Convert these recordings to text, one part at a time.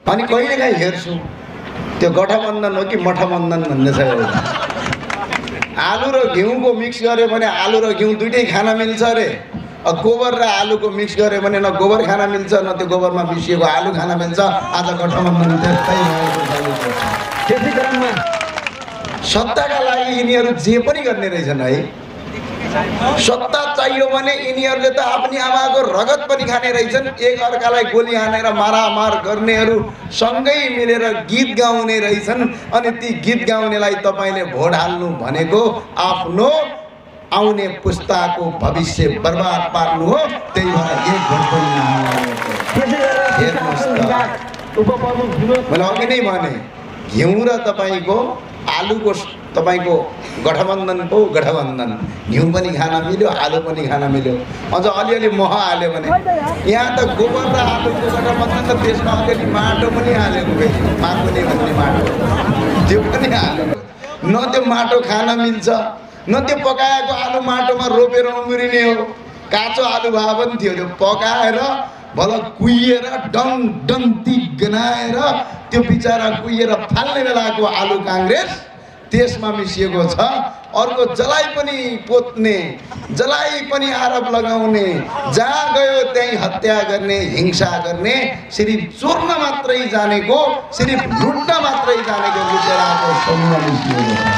अनि कहिलेकाहीँ हेर्छु त्यो गठबन्धन हो कि मठबन्धन भन्ने छ एउटा। आलु र घिउको मिक्स गऱ्यो भने आलु र घिउ दुइटै खान मिल्छ अरे। गोबर र आलुको मिक्स गऱ्यो भने न गोबर खान मिल्छ न त्यो गोबरमा मिसिएको आलु खान मिल्छ। आज गठबन्धन त्यस्तै भएको छ। त्यसै क्रममा सत्ताका लागि यिनीहरू जे पनि गर्ने रहेछन् है। सत्ता चाहियो भने यिनीहरूले त आफ्नी आमाको रगत पनि खाने रहेछन्। एक अर्कालाई गोली हानेर मारामार गर्नेहरू सँगै मिलेर गीत गाउने रहेछन्। अनि ती गीत गाउनेलाई तपाईँले भोट हाल्नु भनेको आफ्नो आउने पुस्ताको भविष्य बर्बाद पार्नु हो। त्यही भएर एक भोट पनि हेर्नुहोस् त, मैले अघि नै भने घिउ र तपाईँको आलुको तपाईको गठबन्धन पो गठबन्धन। घिउ पनि खान मिल्यो आलु पनि खान मिल्यो। अझ अलिअलि मह हाल्यो भने यहाँ त गोबर र आलुको गठबन्धन त त्यसमा अलिअलि माटो पनि हालेको माटोले भन्ने माटो त्यो पनि हालेको। न त्यो माटो खान मिल्छ न त्यो पकाएको आलु माटोमा रोपेर उम्रिने हो। काँचो आलु भए पनि थियो त्यो पकाएर भल कुहिएर डङ डङ ती गनाएर त्यो बिचरा कुहिएर फाल्ने बेलाको आलु काङ्ग्रेस त्यसमा मिसिएको छ। अर्को जलाई पनि पोत्ने जलाई पनि आरोप लगाउने जहाँ गयो त्यहीँ हत्या गर्ने हिंसा गर्ने सिर्फ चोर्न मात्रै जानेको सिर्फ लुट्न मात्रै जानेको लुटेराको समूह मिसिएको छ।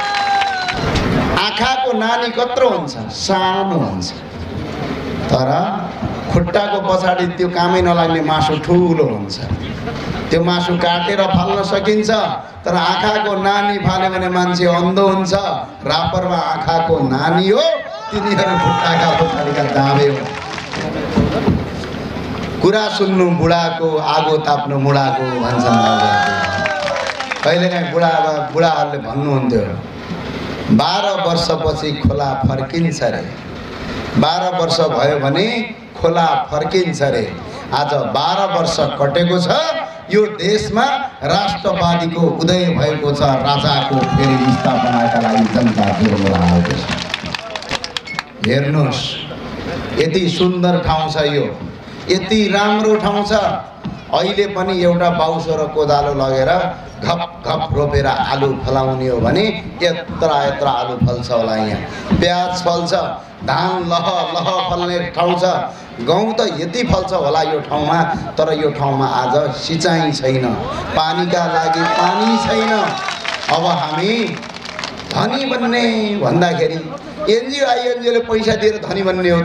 आँखाको नानी कत्रो हुन्छ सानो हुन्छ तर खुट्टाको पछाडि त्यो कामै नलाग्ने मासु ठुलो हुन्छ। त्यो मासु काटेर फाल्न सकिन्छ तर आँखाको नानी फाल्यो भने मान्छे अन्धो हुन्छ। रापरमा आँखाको नानी हो तिनीहरू खुट्टाका पछाडिका दाबे हो। कुरा सुन्नु बुढाको आगो ताप्नु मुढाको भन्छन्। कहिलेकाहीँ बुढाहरूले भन्नुहुन्थ्यो 12 वर्षपछि खोला फर्किन्छ रे। 12 वर्ष भयो भने खोला फर्किन्छ रे। आज 12 वर्ष कटेको छ। यो देशमा राष्ट्रवादीको उदय भएको छ। राजाको फेरि स्थापनाका लागि जनता जोड्न आएको छ। हेर्नुहोस् यति सुन्दर ठाउँ छ यो, यति राम्रो ठाउँ छ। अहिले पनि एउटा बाउसो र कोदालो लगेर घप घप रोपेर आलु फलाउने हो भने यत्रा यत्रा आलु फल्छ होला। यहाँ प्याज फल्छ, धान लह लह फल्ने ठाउँ छ। गहुँ त यति फल्छ होला यो ठाउँमा तर यो ठाउँमा आज सिँचाइ छैन, पानीका लागि पानी छैन। अब हामी धनी बन्ने भन्दाखेरि एनजिओ आइएनजिओले पैसा दिएर धनी बन्ने हो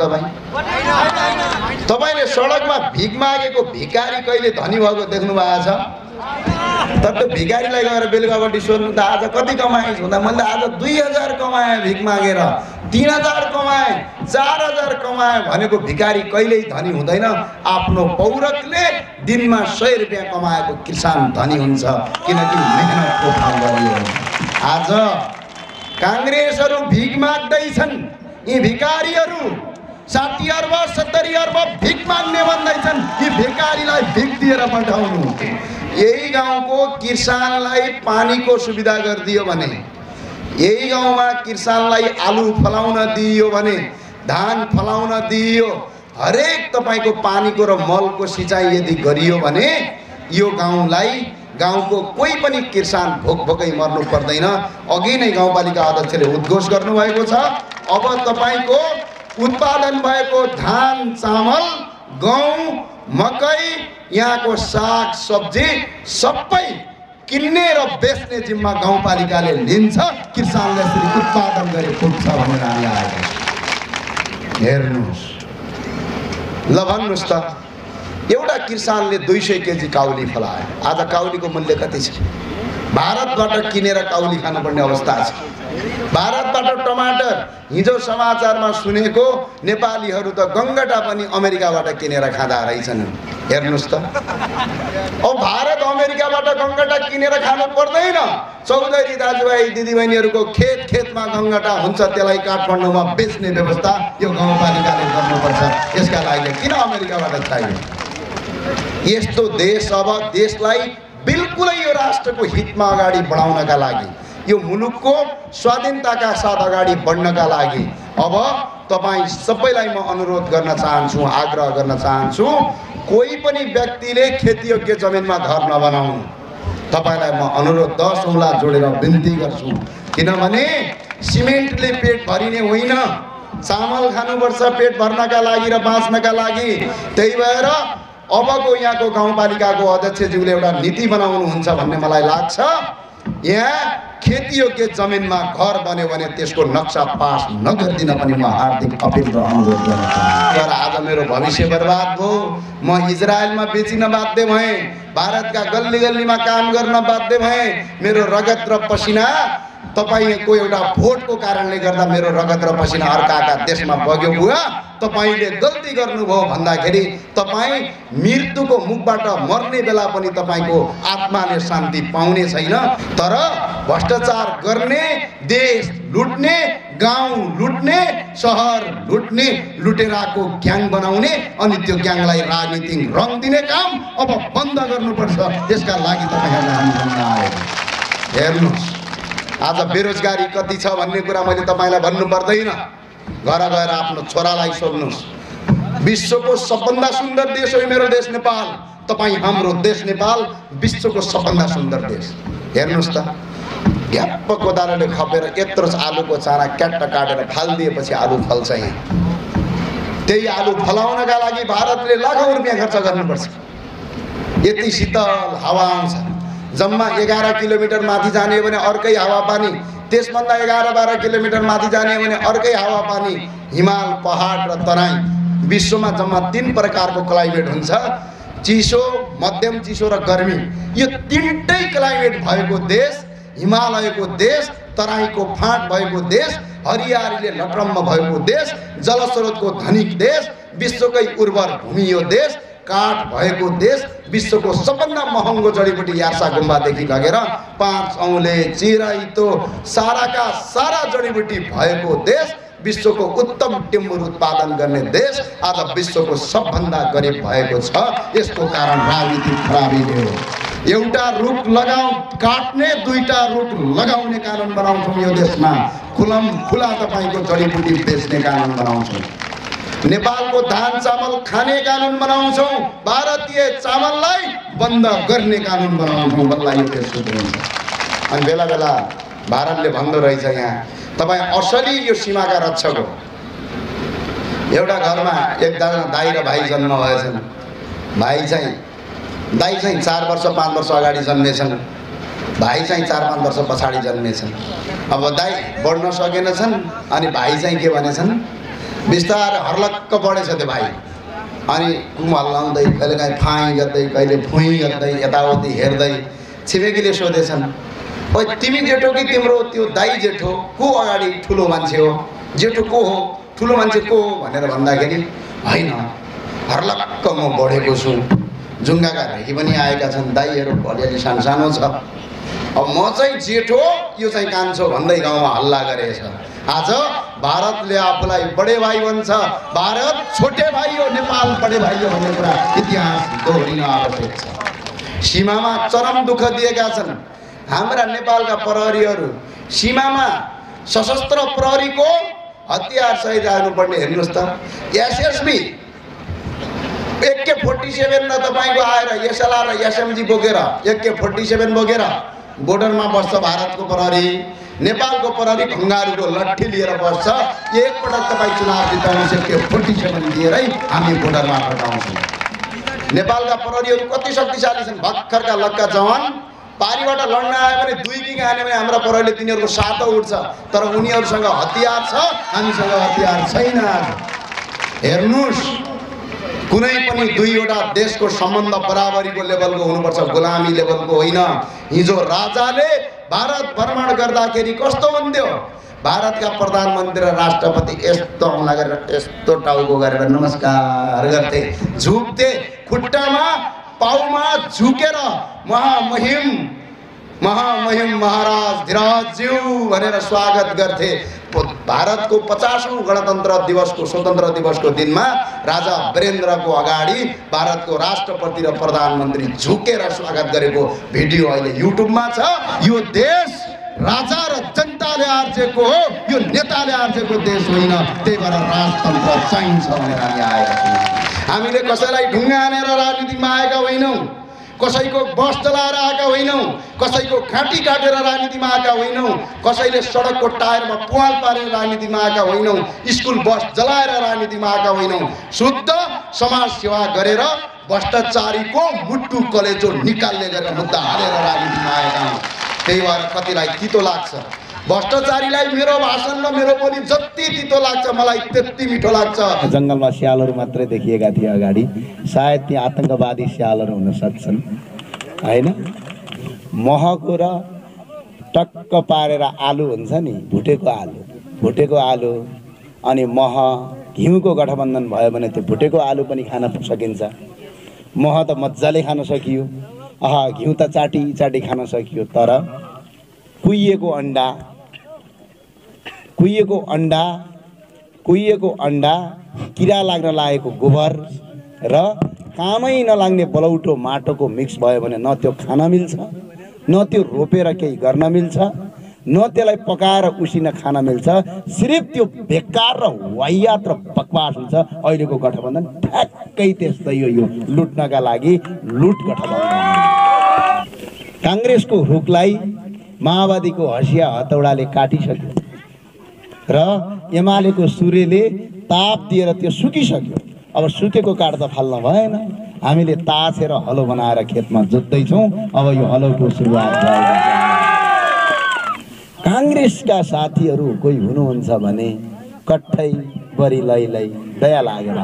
तपाईँले सडकमा भिख मागेको भिखारी कहिले धनी भएको देख्नु भएको छ? तर त्यो भिखारीलाई गएर बेलुकापट्टि सोध्नु त आज कति कमाएछ भन्दा मैले आज 2000 कमाएँ भिख मागेर, 3000 कमाएँ, 4000 कमाएँ भनेको भिखारी कहिल्यै धनी हुँदैन। आफ्नो पौरखले दिनमा 100 रुपियाँ कमाएको किसान धनी हुन्छ किनकि मेहनतको फल गरियो। आज काङ्ग्रेसहरू भिख माग्दैछन्। यी भिखारीहरू 60 अर्ब 70 अर्ब भिख माग्ने भन्दैछन्। यी भिखारीलाई भिख दिएर पठाउनु। यही गाउँको किसानलाई पानीको सुविधा गरिदियो भने, यही गाउँमा किसानलाई आलु फलाउन दिइयो भने, धान फलाउन दिइयो, हरेक तपाईँको पानीको र मलको सिँचाइ यदि गरियो भने यो गाउँलाई गाउँको कोही पनि किसान भोक भोकै मर्नु पर्दैन। अघि नै गाउँपालिका अध्यक्षले उद्घोष गर्नुभएको छ। अब तपाईँको उत्पादन भएको धान चामल गहुँ मकै यहाँको साग सब्जी सबै किन्ने र बेच्ने जिम्मा गाउँपालिकाले लिन्छ। किसानले यसरी उत्पादन गरे पुग्छ भनेर हामी आएको। हेर्नुहोस् ल भन्नुहोस् त एउटा किसानले 200 केजी काउली फलायो। आज काउलीको मूल्य कति छ? भारतबाट किनेर काउली खानुपर्ने अवस्था छ। भारतबाट टमाटर हिजो समाचारमा सुनेको नेपालीहरू त गङ्गटा पनि अमेरिकाबाट किनेर खाँदा रहेछन्। हेर्नुहोस् त अब भारत अमेरिकाबाट गङ्गटा किनेर खानु पर्दैन। चौधरी दाजुभाइ दिदीबहिनीहरूको खेतमा गङ्गटा हुन्छ, त्यसलाई काठमाडौँमा बेच्ने व्यवस्था यो गाउँपालिकाले गर्नुपर्छ। यसका लागि किन अमेरिकाबाट चाहियो? यस्तो देश अब देशलाई बिल्कुलै यो राष्ट्रको हितमा अगाडि बढाउनका लागि, यो मुलुकको स्वाधीनताका साथ अगाडि बढ्नका लागि अब तपाईँ सबैलाई म अनुरोध गर्न चाहन्छु, आग्रह गर्न चाहन्छु। कोही पनि व्यक्तिले खेतीयोग्य जमिनमा घर नबनाउनु। तपाईलाई म अनुरोध 10 औँला जोडेर बिन्ती गर्छु, किनभने सिमेन्टले पेट भरिने होइन, चामल खानुपर्छ पेट भर्नका लागि र बाँच्नका लागि। त्यही भएर अबको यहाँको गाउँपालिकाको अध्यक्षज्यूले एउटा नीति बनाउनुहुन्छ भन्ने मलाई लाग्छ। यहाँ खेतीयोग्य जमिनमा घर बन्यो भने त्यसको नक्सा पास नगरिदिन पनि म हार्दिक अपिल र अनुरोध गर्न चाहन्छु। तर आज मेरो भविष्य बर्बाद भयो, म इजरायलमा बेचिन बाध्य भएँ, भारतका गल्ली गल्लीमा काम गर्न बाध्य भएँ। मेरो रगत र पसिना तपाईको एउटा भोटको कारणले गर्दा मेरो रगत र पसिना अर्काका देशमा बग्यो बुवा। तपाईले गल्ती गर्नुभयो भन्दाखेरि तपाई मृत्युको मुखबाट मर्ने बेला पनि तपाईको आत्माले शान्ति पाउने छैन। तर भ्रष्टाचार गर्ने, देश लुट्ने, गाउँ लुट्ने, सहर लुट्ने, लुटेराको ग्याङ बनाउने अनि त्यो ग्याङलाई राजनीतिक रङ दिने काम अब बन्द गर्नुपर्छ। त्यसका लागि तपाईहरुलाई हामी भन्न आएको। हेर्नुस्, आज बेरोजगारी कति छ भन्ने कुरा मैले तपाईलाई भन्नु पर्दैन। घर गएर आफ्नो छोरालाई सोध्नुस्। विश्वको सबभन्दा सुन्दर देश हो मेरो देश नेपाल। तपाई हाम्रो देश नेपाल विश्वको सबभन्दा सुन्दर देश। हेर्नुस् त, ग्याप्प कोदालोले खपेर यत्रो आलुको चारा क्याट्ट काटेर फालिदिएपछि आलु फल्छ। यहाँ त्यही आलु फलाउनका लागि भारतले लाखौं रुपैयाँ खर्च गर्नुपर्छ। यति शीतल हावा आउँछ। जम्मा 11 किलोमिटर माथि जाने भने अर्कै हावापानी, त्यसभन्दा 11-12 किलोमिटर माथि जाने भने अर्कै हावापानी। हिमाल, पहाड र तराई। विश्वमा जम्मा 3 प्रकारको क्लाइमेट हुन्छ, चिसो, मध्यम चिसो र गर्मी। यो तीनटै क्लाइमेट भएको देश, हिमालयको देश, तराईको फाँट भएको देश, हरियालीले लटरम्म भएको देश, जलस्रोतको धनिक देश, विश्वकै उर्वर भूमि यो देश, काठ भएको देश, विश्वको सबभन्दा महँगो जडीबुटी यार्सा गुम्बादेखि लगेर 5 औँले, चिराइतो, साराका सारा जडीबुटी भएको देश, विश्वको उत्तम टिम्बर उत्पादन गर्ने देश आज विश्वको सबभन्दा गरिब भएको छ। यसको कारण राजनीतिक खराबीले हो। एउटा रुख लगाऊ काट्ने, 2टा रुख लगाउने कानुन बनाउँछौँ यो देशमा। खुलम खुला तपाईको जडीबुटी बेच्ने कानुन बनाउँछौँ। नेपालको धान चामल खाने कानुन बनाउँछौँ। भारतीय चामललाई बन्द गर्ने कानुन बनाउँछौँ। बल्ल यो देश सुध्रिन्छ। अनि बेला बेला भारतले भन्दो रहेछ यहाँ तपाई असली यो सीमाका रक्षक हो। एउटा घरमा एकजना दाइ र भाइ जन्म भएछन्। दाइ चाहिँ 4 वर्ष 5 वर्ष अगाडि जन्मेछन्, भाइ चाहिँ 4-5 वर्ष पछाडि जन्मेछन्। अब दाइ बढ्न सकेनछन् अनि भाइ चाहिँ के भनेछन्, बिस्तारै हर्लक्क बढेछ त्यो भाइ। अनि कुम हल्लाउँदै, कहिलेकाहीँ फाइ गर्दै, कहिले फुइ गर्दै, यताउति हेर्दै छिमेकीले सोधेछन्, ओ तिमी जेठो कि तिम्रो त्यो दाइ जेठो, को अगाडि ठुलो मान्छे हो, जेठो को हो, ठुलो मान्छे को हो भनेर भन्दाखेरि हैन हर्लक्क म बढेको छु, जुङ्गाका रेखी पनि आएका छन्, दाइहरू अलिअलि सानो छ, अब म चाहिँ जेठो यो चाहिँ कान्छो भन्दै गाउँमा हल्ला गरेछ। आज भारतले आफूलाई बडे भाइ भन्छ, भारत छोटे भाइ हो, नेपाल बडे भाइ हो भन्ने कुरा इतिहास दोहोरिन आवश्यक छ। सीमामा चरम दुःख दिएका छन् हाम्रा नेपालका प्रहरीहरू। सीमामा सशस्त्र प्रहरीको हतियार सहित आउनुपर्ने। हेर्नुहोस् त, एसएसबी AK-47 र तपाईको आएर एसएलआर र एसएमजी बोकेर AK-47 बोकेर बोर्डरमा बस्छ भारतको प्रहरी। नेपालको प्रहरी ढुङ्गाहरूको लट्ठी लिएर बस्छ। एकपटक तपाईँ चुनाव जिताउनुहोस्, AK-47 दिएरै हामी बोर्डरमा फटाउँछौँ। नेपालका प्रहरीहरू कति शक्तिशाली छन्। भर्खरका लक्का जवान पारीबाट लड्न आयो भने 2 किङ हान्यो भने हाम्रा प्रहरीले तिनीहरूको सातो उठ्छ। तर उनीहरूसँग हतियार छ, हामीसँग हतियार छैन। हेर्नुहोस्, कुनै पनि 2वटा देशको सम्बन्ध बराबरीको लेभलको हुनुपर्छ, गुलामी लेभलको होइन। हिजो राजाले भारत भ्रमण गर्दाखेरि कस्तो हुन्थ्यो, भारतका प्रधानमन्त्री र राष्ट्रपति यस्तो औँला गरेर यस्तो टाउको गरेर नमस्कार गर्थे, झुक्थे, खुट्टामा पाउमा झुकेर महामहिम महाराज धिराजज्यू भनेर स्वागत गर्थे। भारतको 50औं गणतन्त्र दिवसको स्वतन्त्र दिवसको दिनमा राजा वीरेन्द्रको अगाडि भारतको राष्ट्रपति र प्रधानमन्त्री झुकेर स्वागत गरेको भिडियो अहिले युट्युबमा छ। यो देश राजा र जनता जनताले आर्जेको हो, यो नेताले आर्जेको देश होइन। त्यही भएर राजतन्त्र चाहिन्छ भनेर हामी आएका छौँ। हामीले कसैलाई ढुङ्गा हानेर राजनीतिमा आएका होइनौँ, कसैको बस चलाएर आएका होइनौँ, कसैको घाँटी काटेर राजनीतिमा आएका होइनौँ, कसैले सडकको टायरमा पुवाल पारेर राजनीतिमा आएका होइनौँ, स्कुल बस जलाएर राजनीतिमा आएका होइनौँ। शुद्ध समाज सेवा गरेर भ्रष्टाचारीको मुट्टु कलेजो निकाल्ने गरेर मुद्दा हालेर राजनीतिमा आएका हौँ। त्यही भएर कतिलाई तितो लाग्छ भ्रष्टाचारीलाई मेरो भाषण र मेरो बोली जति तितो लाग्छ मलाई त्यति मिठो लाग्छ। जङ्गलमा स्यालहरू मात्रै देखिएका थिए अगाडि, सायद ती आतंकवादी स्यालहरू हुन सक्छन् हैन। महको र टक्क पारेर आलु हुन्छ नि, भुटेको आलु अनि मह घिउको गठबन्धन भयो भने त्यो भुटेको आलु पनि खान सकिन्छ। मह त मजाले खान सकियो, घिउ त चाटी खान सकियो। तर कुहिएको अन्डा, किरा लाग्न लागेको गोबर र कामै नलाग्ने बलौटो माटोको मिक्स भयो भने न त्यो खान मिल्छ, न त्यो रोपेर केही गर्न मिल्छ, न त्यसलाई पकाएर उसिन खान मिल्छ। सिर्फ त्यो बेकार र वाहियात र बकवास हुन्छ। अहिलेको गठबन्धन ठ्याक्कै त्यस्तै हो, यो लुट्नका लागि लुट गठबन्धन। काङ्ग्रेसको रुखलाई माओवादीको हँसिया हतौडाले काटिसक्यो र एमालेको सूर्यले ताप दिएर त्यो सुकिसक्यो। अब सुकेको काठ त फाल्न भएन। हामीले ताछेर हलो बनाएर खेतमा जोत्दैछौँ। अब यो हलोको सुरुवात भएको छ। काङ्ग्रेसका साथीहरू कोही हुनुहुन्छ भने कठै बरी लैलै दया लागेर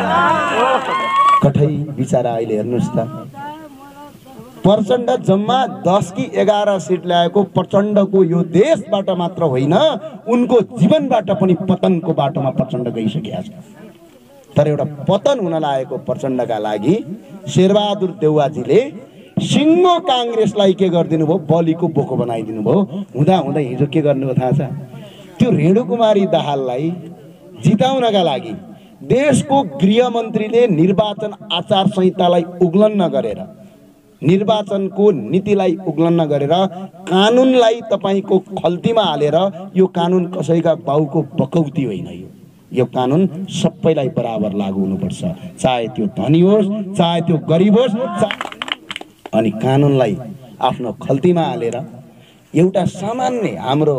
कठै बिचारा अहिले हेर्नुहोस् त, प्रचण्ड जम्मा 10 कि 11 सिट ल्याएको प्रचण्डको यो देशबाट मात्र होइन, उनको जीवनबाट पनि पतनको बाटोमा प्रचण्ड गइसकेका छ। तर एउटा पतन हुन लागेको प्रचण्डका लागि शेरबहादुर देउवाजीले सिङ्गो काङ्ग्रेसलाई के गरिदिनु भयो, बलिको बोको बनाइदिनु भयो। हुँदा हिजो के गर्नुभयो थाहा छ? त्यो रेणुकुमारी दाहाललाई जिताउनका लागि देशको गृहमन्त्रीले निर्वाचन आचार संहितालाई उल्लङ्घन गरेर, निर्वाचनको नीतिलाई उल्लङ्घन गरेर कानुनलाई तपाईको खल्तीमा हालेर, यो कानुन कसैका बाउको बकौती होइन, यो कानुन सबैलाई बराबर लागू हुनुपर्छ, चाहे त्यो धनी होस् चाहे त्यो गरिब होस्। अनि कानुनलाई आफ्नो खल्तीमा हालेर एउटा सामान्य हाम्रो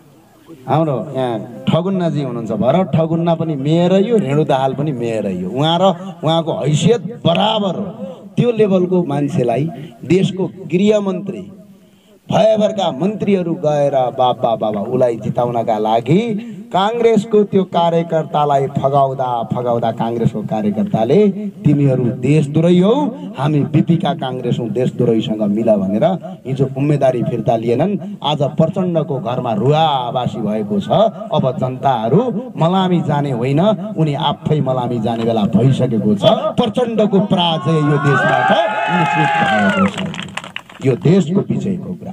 यहाँ ठगुन्नाजी हुनुहुन्छ, भरत ठगुन्ना पनि मेयर हो, रेणु दाहाल पनि मेयर हो। उहाँ र उहाँको हैसियत बराबर हो। त्यो लेभलको मान्छेलाई देशको गृहमन्त्री भयभरका मन्त्रीहरू गएर बाबा उसलाई जिताउनका लागि काङ्ग्रेसको त्यो कार्यकर्तालाई फगाउँदा काङ्ग्रेसको कार्यकर्ताले तिमीहरू देशद्रोही हौ, हामी बिपीका काङ्ग्रेस हौँ, देशद्रोहीसँग मिल भनेर हिजो उम्मेदवारी फिर्ता लिएनन्। आज प्रचण्डको घरमा रुवावासी भएको छ। अब जनताहरू मलामी जाने होइन, उनी आफै मलामी जाने बेला भइसकेको छ। प्रचण्डको पराजय यो देशबाट निश्चित भएको छ। यो देशको विजयको कुरा।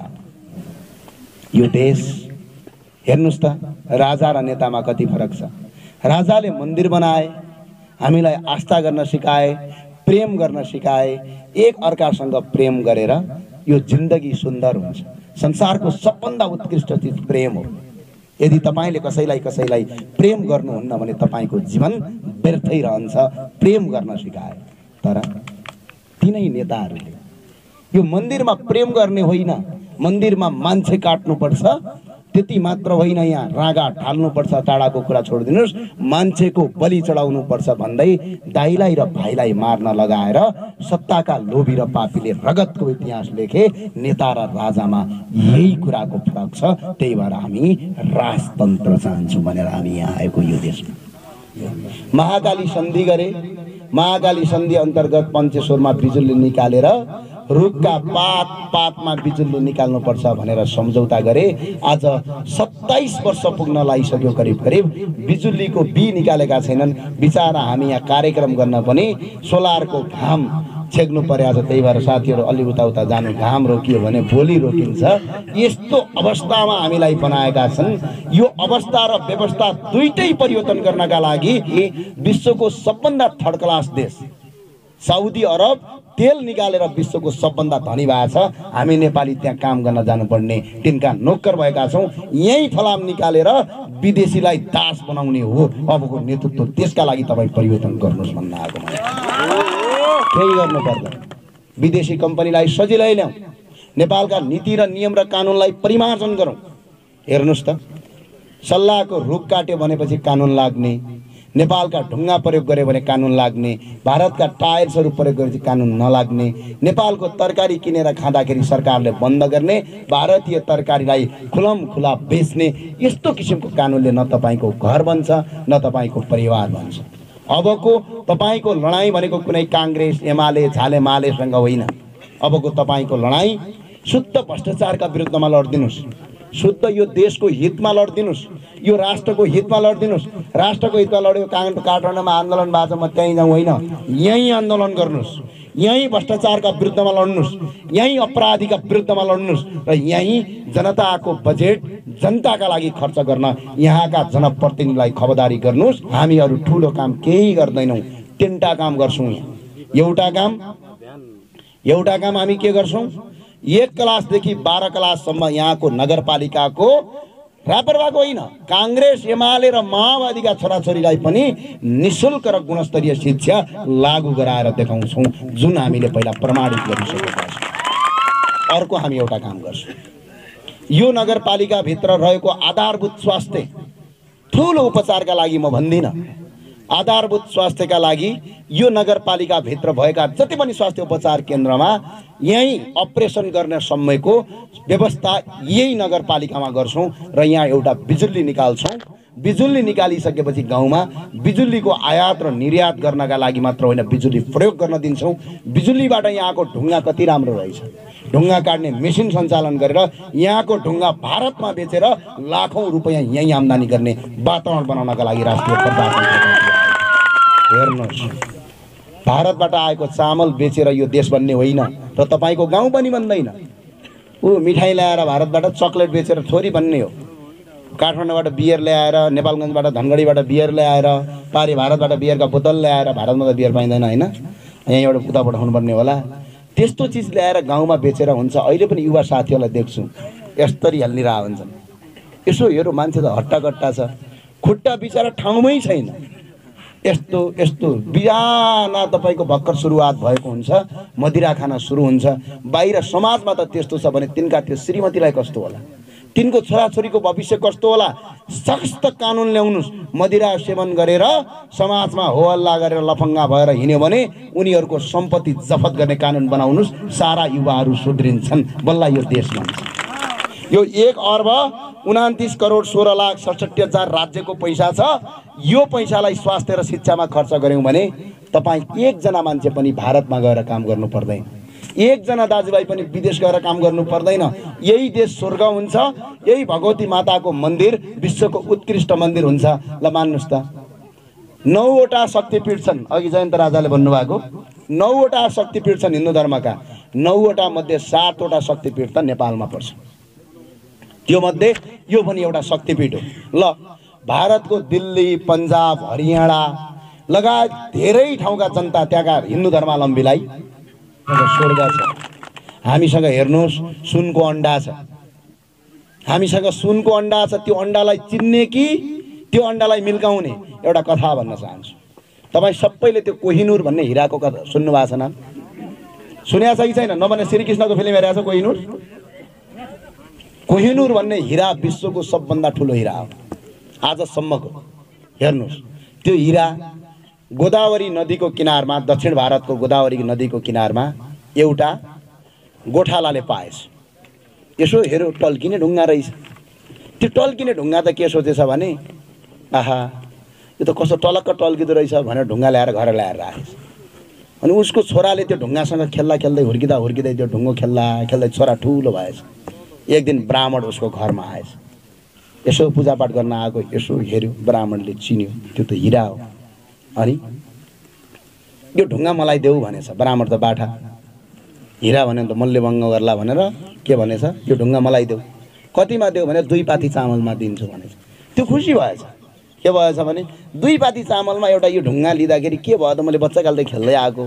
यो देश हेर्नुस् त, राजा र नेतामा कति फरक छ। राजाले मन्दिर बनाए, हामीलाई आस्था गर्न सिकाए, प्रेम गर्न सिकाए। एक अर्कासँग प्रेम गरेर यो जिन्दगी सुन्दर हुन्छ। संसारको सबभन्दा उत्कृष्ट चिज प्रेम हो। यदि तपाईले कसैलाई प्रेम गर्नुहुन्न भने तपाईको जीवन व्यर्थै रहन्छ। प्रेम गर्न सिकाए। तर तिनै नेताहरूले यो मन्दिरमा प्रेम गर्ने होइन, मन्दिरमा मान्छे काट्नुपर्छ त्यति मात्र होइन, यहाँ रागा ढाल्नुपर्छ, टाढाको कुरा छोडिदिनुहोस्, मान्छेको बलि चढाउनुपर्छ भन्दै दाइलाई र भाइलाई मार्न लगाएर सत्ताका लोभी र पापीले रगतको इतिहास लेखे। नेता र राजामा यही कुराको फरक छ। त्यही भएर हामी राजतन्त्र चाहन्छौँ भनेर हामी यहाँ आएको यो देशमा। महाकाली सन्धि गरे। महाकाली सन्धि अन्तर्गत पञ्चेश्वरमा बिजुली निकालेर रुखका पातमा बिजुली निकाल्नुपर्छ भनेर सम्झौता गरे। आज 27 वर्ष पुग्न लागिसक्यो करिब बिजुलीको बी निकालेका छैनन्। बिचारा हामी यहाँ कार्यक्रम गर्न पनि सोलरको घाम छेक्नु पर्यो आज। त्यही भएर साथीहरू अलि उता जानु, घाम रोकियो भने भोलि रोकिन्छ। यस्तो अवस्थामा हामीलाई बनाएका छन्। यो अवस्था र व्यवस्था दुईटै परिवर्तन गर्नका लागि विश्वको सबभन्दा थर्ड क्लास देश साउदी अरब तेल निकालेर विश्वको सबभन्दा धनी भएको छ। हामी नेपाली त्यहाँ काम गर्न जानुपर्ने तिनका नोकर भएका छौँ। यही फलाम निकालेर विदेशीलाई दास बनाउने हो अबको नेतृत्व। त्यसका लागि तपाईँ परिवर्तन गर्नुहोस् भन्न आएको मलाई। केही गर्नु पर्दैन। विदेशी कम्पनीलाई सजिलै ल्याउँ। नेपालका नीति र नियम र कानुनलाई परिमार्जन गरौँ। हेर्नुहोस् त, सल्लाहको रुख काट्यो भनेपछि कानुन लाग्ने, नेपालका ढुङ्गा प्रयोग गर्यो भने कानुन लाग्ने, भारतका टायर्सहरू प्रयोग गरेपछि कानुन नलाग्ने, नेपालको तरकारी किनेर खाँदाखेरि सरकारले बन्द गर्ने, भारतीय तरकारीलाई खुलम खुला बेच्ने, यस्तो किसिमको कानुनले न तपाईँको घर बन्छ न तपाईँको परिवार बन्छ। अबको तपाईँको लडाईँ भनेको कुनै काङ्ग्रेस एमाले झाले मालेसँग होइन। अबको तपाईँको लडाईँ शुद्ध भ्रष्टाचारका विरुद्धमा लडिदिनुहोस्, शुद्ध यो देशको हितमा लडिदिनुहोस्, यो राष्ट्रको हितमा लडिदिनुहोस्। राष्ट्रको हितमा लड्यो काठमाडौँमा आन्दोलन भएको छ म त्यहीँ जाउँ होइन, यहीँ आन्दोलन गर्नुहोस्, यहीँ भ्रष्टाचारका विरुद्धमा लड्नुहोस्, यहीँ अपराधीका विरुद्धमा लड्नुहोस् र यहीँ जनताको बजेट जनताका लागि खर्च गर्न यहाँका जनप्रतिनिधिलाई खबरदारी गर्नुहोस्। हामी अरू ठुलो काम केही गर्दैनौँ, तीनटा काम गर्छौँ। एउटा काम हामी के गर्छौँ? 1 क्लासदेखि 12 क्लाससम्म यहाँको नगरपालिकाको रापरवाको होइन, काङ्ग्रेस एमाले र माओवादीका छोराछोरीलाई पनि निःशुल्क र गुणस्तरीय शिक्षा लागू गराएर देखाउँछौँ, जुन हामीले पहिला प्रमाणित गरिसकेका छौँ। अर्को हामी एउटा काम गर्छौँ, यो नगरपालिकाभित्र रहेको आधारभूत स्वास्थ्य ठुलो उपचारका लागि म भन्दिनँ, आधारभूत स्वास्थ्यका लागि यो नगरपालिकाभित्र भएका जति पनि स्वास्थ्य उपचार केन्द्रमा यहीँ अपरेसन गर्ने समयको व्यवस्था यही नगरपालिकामा गर्छौँ र यहाँ एउटा बिजुली निकाल्छौँ। बिजुली निकालिसकेपछि गाउँमा बिजुलीको आयात र निर्यात गर्नका लागि मात्र होइन, बिजुली प्रयोग गर्न दिन्छौँ। बिजुलीबाट यहाँको ढुङ्गा कति राम्रो रहेछ, ढुङ्गा काट्ने मेसिन सञ्चालन गरेर यहाँको ढुङ्गा भारतमा बेचेर लाखौँ रुपियाँ यहीँ आम्दानी गर्ने वातावरण बनाउनका लागि राष्ट्रिय प्रजातन्त्र। हेर्नुहोस्, भारतबाट आएको चामल बेचेर यो देश बन्ने होइन र तपाईँको गाउँ पनि बन्दैन। मिठाई ल्याएर भारतबाट चक्लेट बेचेर थोरी बन्ने हो। काठमाडौँबाट बियर ल्याएर, नेपालगञ्जबाट धनगढीबाट बियर ल्याएर, पारी भारतबाट बियरका बोतल ल्याएर, भारतमा त बियर पाइँदैन होइन, यहीँबाट उता पठाउनु पर्ने होला। त्यस्तो चिज ल्याएर गाउँमा बेचेर हुन्छ। अहिले पनि युवा साथीहरूलाई देख्छु यस्तरी हाल्निरहेको हुन्छन्। यसो हेरौँ, मान्छे त हट्टाकट्टा छ, खुट्टा बिचरा ठाउँमै छैन। यस्तो यस्तो बिहान तपाईँको भर्खर सुरुवात भएको हुन्छ, मदिरा खाना सुरु हुन्छ। बाहिर समाजमा त त्यस्तो छ भने तिनका त्यो श्रीमतीलाई कस्तो होला, तिनको छोराछोरीको भविष्य कस्तो होला। सख्त कानुन ल्याउनुहोस्। मदिरा सेवन गरेर समाजमा हो हल्ला गरेर लफङ्गा भएर हिँड्यो भने उनीहरूको सम्पत्ति जफत गर्ने कानुन बनाउनुहोस्। सारा युवाहरू सुध्रिन्छन्, बल्ल यो देश बन्छ। यो 1,29,16,67,60,000 राज्यको पैसा छ। यो पैसालाई स्वास्थ्य र शिक्षामा खर्च गऱ्यौँ भने तपाईँ एकजना मान्छे पनि भारतमा गएर काम गर्नु पर्दैन, एकजना दाजुभाइ पनि विदेश गएर काम गर्नु पर्दैन। यही देश स्वर्ग हुन्छ, यही भगवती माताको मन्दिर विश्वको उत्कृष्ट मन्दिर हुन्छ। ल मान्नुहोस् त, 9वटा शक्तिपीठ छन्। अघि जयन्त राजाले भन्नुभएको 9वटा शक्तिपीठ छन् हिन्दू धर्मका। 9वटा मध्ये 7वटा शक्तिपीठ त नेपालमा पर्छ। त्यो मध्ये यो पनि एउटा शक्तिपीठ हो। ल, भारतको दिल्ली, पन्जाब, हरियाणा लगायत धेरै ठाउँका जनता त्यहाँका हिन्दू धर्मावलम्बीलाई स्वर्ग छ। हामीसँग हेर्नुहोस् सुनको अन्डा छ, हामीसँग सुनको अन्डा छ। त्यो अन्डालाई चिन्ने कि त्यो अन्डालाई मिल्काउने? एउटा कथा भन्न चाहन्छु। तपाईँ सबैले त्यो कोहिनुर भन्ने हिराको कथा सुन्नुभएको छ नाम? सुनेको छ कि छैन? नभने श्रीकृष्णको फिल्म हेरेको छ कोहिनुर? कोहिनुर भन्ने हिरा विश्वको सबभन्दा ठुलो हिरा हो आजसम्मको। हेर्नुहोस्, त्यो हिरा गोदावरी नदीको किनारमा, दक्षिण भारतको गोदावरी नदीको किनारमा एउटा गोठालाले पाएछ। यसो हेऱ्यो, टल्किने ढुङ्गा रहेछ। त्यो टल्किने ढुङ्गा त के सोचेछ भने, आहा यो त कस्तो टलक्क टल्किँदो रहेछ भनेर ढुङ्गा ल्याएर घर ल्याएर राखेछ। अनि उसको छोराले त्यो ढुङ्गासँग खेल्दा खेल्दै हुर्किँदा हुर्किँदै त्यो ढुङ्गो खेल्दा खेल्दै छोरा ठुलो भएछ। एक दिन ब्राह्मण उसको घरमा आएछ। यसो पूजापाठ गर्न आएको, यसो हेऱ्यो, ब्राह्मणले चिन्यो त्यो त हिरा हो। अनि यो ढुङ्गा मलाई देऊ भनेछ। ब्राह्मण त बाठा, हिरा भन्यो त मल्यभङ्ग गर्ला भनेर के भनेछ, यो ढुङ्गा मलाई देऊ। कतिमा देऊ भने 2 पाथी चामलमा दिन्छु भनेछ। त्यो खुसी भएछ। के भएछ भने 2 पाथी चामलमा एउटा यो ढुङ्गा लिँदाखेरि के भयो त, मैले बच्चाकालदेखि खेल्दै आएको,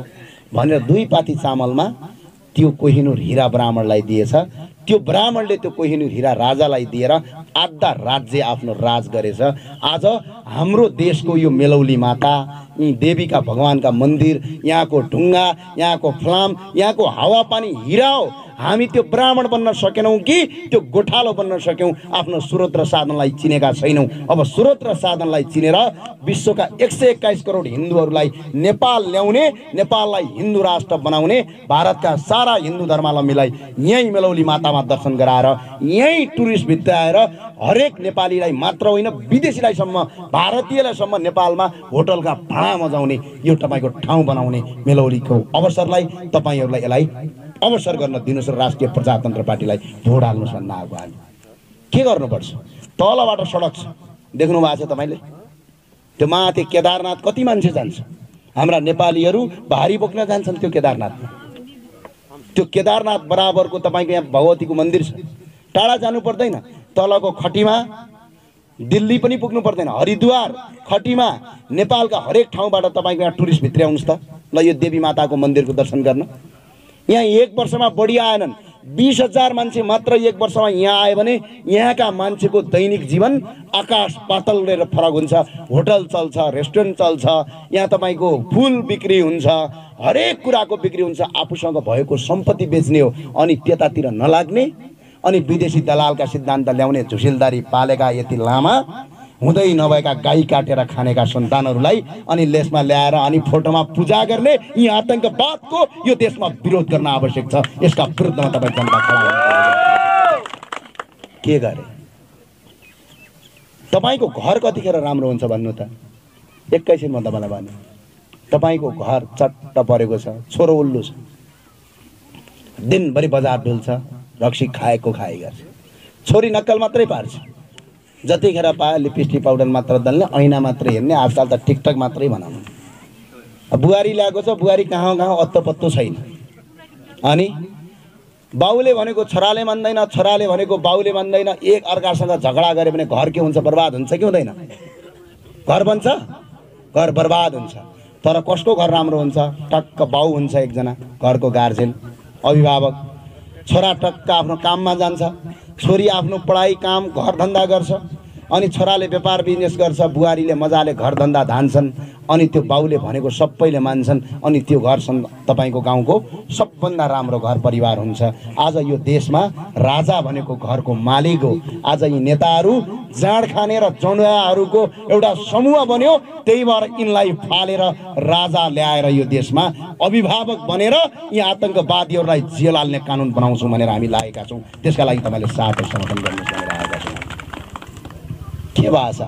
भनेर 2 पाथी चामलमा त्यो कोहिनुर हीरा ब्राह्मणलाई दिएछ। त्यो ब्राह्मणले त्यो कोहिनुर हीरा राजालाई दिएर आधा राज्य आफ्नो राज गरेछ। आज हाम्रो देशको यो मेलौली माता, यी देवीका भगवानका मन्दिर, यहाँको ढुङ्गा, यहाँको फलाम, यहाँको हावापानी हीरा हो। हामी त्यो ब्राह्मण बन्न सकेनौँ कि त्यो गोठालो बन्न सक्यौँ? आफ्नो स्रोत र साधनलाई चिनेका छैनौँ। अब स्रोत र साधनलाई चिनेर विश्वका 121 करोड हिन्दूहरूलाई नेपाल ल्याउने, नेपाललाई हिन्दू राष्ट्र बनाउने, भारतका सारा हिन्दू धर्मलाई मिलाई यहीँ मेलौली मातामा दर्शन गराएर यहीँ टुरिस्ट भित्राएर हरेक नेपालीलाई मात्र होइन विदेशीलाई सम्म, भारतीयलाई सम्म नेपालमा होटलका भाडा मजाउने यो तपाईँको ठाउँ बनाउने मेलौलीको अवसरलाई तपाईँहरूलाई यसलाई अवसर गर्न दिनुहोस् र राष्ट्रिय प्रजातन्त्र पार्टीलाई भोट हाल्नुहोस् भन्न आएको हामी। के गर्नुपर्छ? तलबाट सडक छ, देख्नु भएको छ तपाईँले। त्यो माथि केदारनाथ कति मान्छे जान्छ? हाम्रा नेपालीहरू भारी बोक्न जान्छन् त्यो केदारनाथमा। त्यो केदारनाथ बराबरको तपाईँको यहाँ भगवतीको मन्दिर छ, टाढा जानु पर्दैन। तलको खटीमा दिल्ली पनि पुग्नु पर्दैन, हरिद्वार खटीमा नेपालका हरेक ठाउँबाट तपाईँको यहाँ टुरिस्ट भित्र आउनुहोस् त ल यो देवी माताको मन्दिरको दर्शन गर्न। यहाँ 1 वर्षमा बढी आएनन्, 20,000 मान्छे मात्र 1 वर्षमा यहाँ आयो भने यहाँका मान्छेको दैनिक जीवन आकाश पातल गरेर फरक हुन्छ। होटल चल्छ, रेस्टुरेन्ट चल्छ, यहाँ तपाईँको फुल बिक्री हुन्छ, हरेक कुराको बिक्री हुन्छ। आफूसँग भएको सम्पत्ति बेच्ने हो अनि त्यतातिर नलाग्ने, अनि विदेशी दलालका सिद्धान्त ल्याउने, झुसिलदारी पालेका यति लामा हुँदै नभएका गाई काटेर खानेका सन्तानहरूलाई अनि लेसमा ल्याएर अनि फोटोमा पूजा गर्ने यी आतंकवादको यो देशमा विरोध गर्न आवश्यक छ। यसका विरुद्धमा तपाईँ जनता खडा हुनु। के गरे? तपाईँको घर कतिखेर राम्रो हुन्छ भन्नु त? एकैछिन म तपाईँलाई भने, तपाईँको घर चट्ट परेको छ, छोरो उल्लु छ, दिनभरि बजार डुल्छ, रक्सी खाएको खाइ गर्छ, छोरी नक्कल मात्रै पार्छ, जतिखेर पायो लिपस्टिक पाउडर मात्र दल्ने, ऐना मात्रै हेर्ने, आजकल त टिकटक मात्रै बनाउनु। बुहारी ल्याएको छ, बुहारी कहाँ कहाँ अत्तो पत्तो छैन। अनि बाउले भनेको छोराले मान्दैन, छोराले भनेको बाउले मान्दैन, एक अर्कासँग झगडा गरे भने घर के हुन्छ? बर्बाद हुन्छ कि हुँदैन? घर बन्छ, घर बर्बाद हुन्छ। तर कसको घर राम्रो हुन्छ? टक्क बाउ हुन्छ एकजना, घरको गार्जेन, अभिभावक। छोरा टक्क आफ्नो काममा जान्छ, छोरी आफ्नो पढाइ काम घर धन्दा गर्छ, अनि छोराले व्यापार बिजनेस गर्छ, बुहारीले मजाले घर धन्दा धान्छन्, अनि त्यो बाउले भनेको सबैले मान्छन्, अनि त्यो घर तपाईँको गाउँको सबभन्दा राम्रो घर परिवार हुन्छ। आज यो देशमा राजा भनेको घरको मालिक हो। आज यी नेताहरू जाँड खाने र जौनुवाहरूको एउटा समूह बन्यो, त्यही भएर यिनलाई फालेर राजा ल्याएर यो देशमा अभिभावक बनेर यी आतंकवादीहरूलाई जेल हाल्ने कानुन बनाउँछौँ भनेर हामी लागेका छौँ। त्यसका लागि तपाईँले साथ समर्थन गर्नुहोस् भनेर आएका छौँ। के भाषा?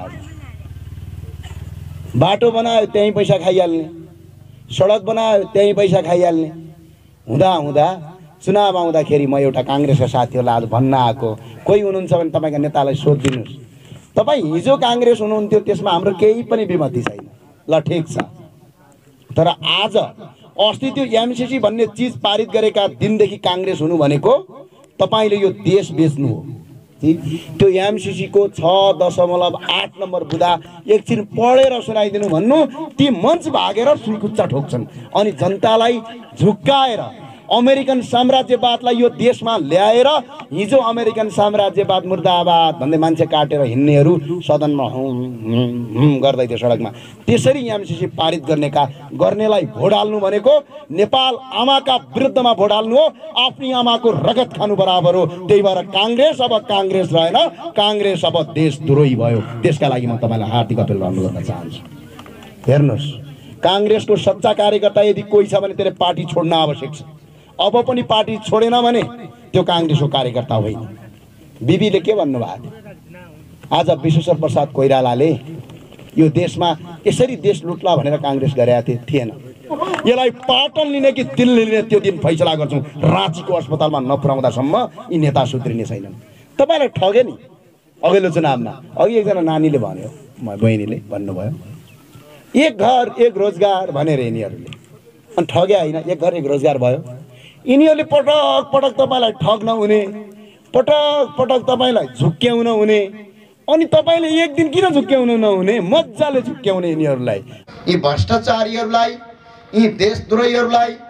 बाटो बनायो त्यहीँ पैसा खाइहाल्ने, सडक बनायो त्यहीँ पैसा खाइहाल्ने। हुँदा हुँदा चुनाव आउँदाखेरि म एउटा काङ्ग्रेसका साथीहरूलाई आज भन्न आएको, कोही हुनुहुन्छ भने तपाईँका नेतालाई सोधिदिनुहोस्, तपाईँ हिजो काङ्ग्रेस हुनुहुन्थ्यो, त्यसमा हाम्रो केही पनि विमति छैन, ल ठिक छ। तर आज अस्ति त्यो एमसिसी भन्ने चिज पारित गरेका दिनदेखि काङ्ग्रेस हुनु भनेको तपाईँले यो देश बेच्नु हो। त्यो एमसिसी को 6.8 नम्बर बुदा एकछिन पढेर सुनाइदिनु भन्नु, ती मञ्च भागेर सुइकुच्चा ठोक्छन् अनि जनतालाई झुक्काएर अमेरिकन साम्राज्यवादलाई यो देशमा ल्याएर हिजो अमेरिकन साम्राज्यवाद मुर्दाबाद भन्दै मान्छे काटेर हिँड्नेहरू सदनमा गर्दै थियो सडकमा। त्यसरी एमसिसी पारित गर्नेलाई भोट हाल्नु भनेको नेपाल आमाका विरुद्धमा भोट हाल्नु हो, आफ्नी आमाको रगत खानु बराबर हो। त्यही भएर काङ्ग्रेस अब काङ्ग्रेस रहेन, काङ्ग्रेस अब देशद्रोही भयो। त्यसका लागि म तपाईँलाई हार्दिक अपिल गर्न चाहन्छु। हेर्नुहोस्, काङ्ग्रेसको सच्चा कार्यकर्ता यदि कोही छ भने त्यसले पार्टी छोड्न आवश्यक छ। अब पनि पार्टी छोडेन भने त्यो काङ्ग्रेसको कार्यकर्ता होइन। बिबीले के भन्नुभएको थियो? आज विश्वेश्वर प्रसाद कोइरालाले यो देशमा यसरी देश लुट्ला भनेर काङ्ग्रेस गरेका थिएन। यसलाई पाटन लिने कि दिल्ली लिने त्यो दिन फैसला गर्छौँ। राँचीको अस्पतालमा नपुर्याउँदासम्म यी नेता सुध्रिने छैनन्। तपाईँलाई ठगे नि अघिल्लो चुनावमा। अघि एकजना नानीले भन्यो, बहिनीले भन्नुभयो, एक घर एक रोजगार भनेर यिनीहरूले, अनि ठगे होइन, एक घर एक रोजगार भयो। यिनीहरूले पटक पटक तपाईँलाई ठग्न हुने, पटक पटक तपाईँलाई झुक्क्याउन हुने, अनि तपाईँले एक दिन किन झुक्क्याउनु नहुने? मजाले झुक्क्याउने यिनीहरूलाई। यी भ्रष्टाचारीहरूलाई, यी देशद्रोहीहरूलाई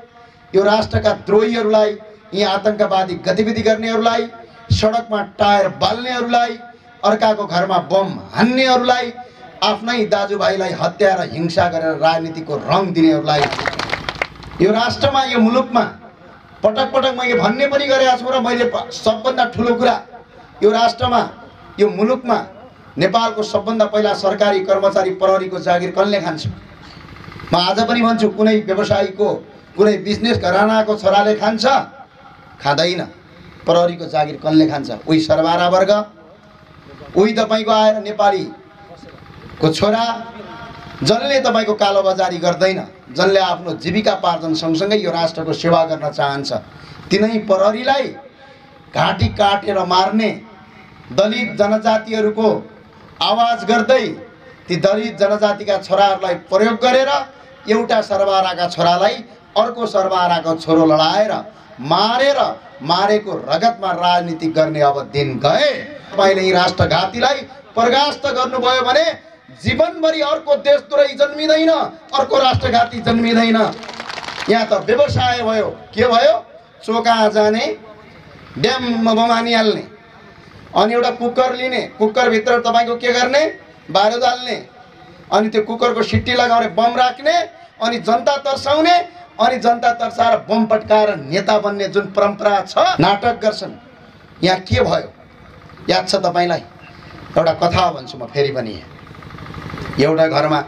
यो राष्ट्रका द्रोहीहरूलाई, यी आतंकवादी गतिविधि गर्नेहरूलाई, सडकमा टायर बाल्नेहरूलाई, अर्काको घरमा बम हान्नेहरूलाई, आफ्नै दाजुभाइलाई हत्या र हिंसा गरेर राजनीतिको रङ दिनेहरूलाई, यो राष्ट्रमा, यो मुलुकमा पटक पटक मैले भन्ने पनि गरेका छु र मैले सबभन्दा ठुलो कुरा, यो राष्ट्रमा, यो मुलुकमा नेपालको सबभन्दा पहिला सरकारी कर्मचारी प्रहरीको जागिर कसले खान्छ? म आज पनि भन्छु, कुनै व्यवसायीको, कुनै बिजनेस घरानाको छोराले खान्छ? खाँदैन। प्रहरीको जागिर कसले खान्छ? उही सरबारा वर्ग, उही तपाईँको आएर नेपालीको छोरा, जसले तपाईँको कालोबजारी गर्दैन, जसले आफ्नो जीविकापार्जन सँगसँगै यो राष्ट्रको सेवा गर्न चाहन्छ, तिनै प्रहरीलाई घाँटी काटेर मार्ने, दलित जनजातिहरूको आवाज गर्दै ती दलित जनजातिका छोराहरूलाई प्रयोग गरेर एउटा सरबाराका छोरालाई अर्को सरबाराको छोरो लडाएर मारेर मारेको रगतमा राजनीति गर्ने अब दिन गए। तपाईँले यी राष्ट्रघातीलाई बर्खास्त गर्नुभयो भने जीवनभरि अर्को देशद्रोही जन्मिँदैन, अर्को राष्ट्रघाती जन्मिँदैन। यहाँ त व्यवसाय भयो, के भयो? चोका जाने, ड्याममा बम हानिहाल्ने, अनि एउटा कुकर लिने, कुकरभित्र तपाईँको के गर्ने? बारुद हाल्ने, अनि त्यो कुकरको सिट्टी लगाउने, बम राख्ने, अनि जनता तर्साउने, अनि जनता तर्साएर बम पट्काएर नेता बन्ने जुन परम्परा छ, नाटक गर्छन्। यहाँ के भयो याद छ तपाईँलाई? एउटा कथा भन्छु म फेरि पनि। एउटा घरमा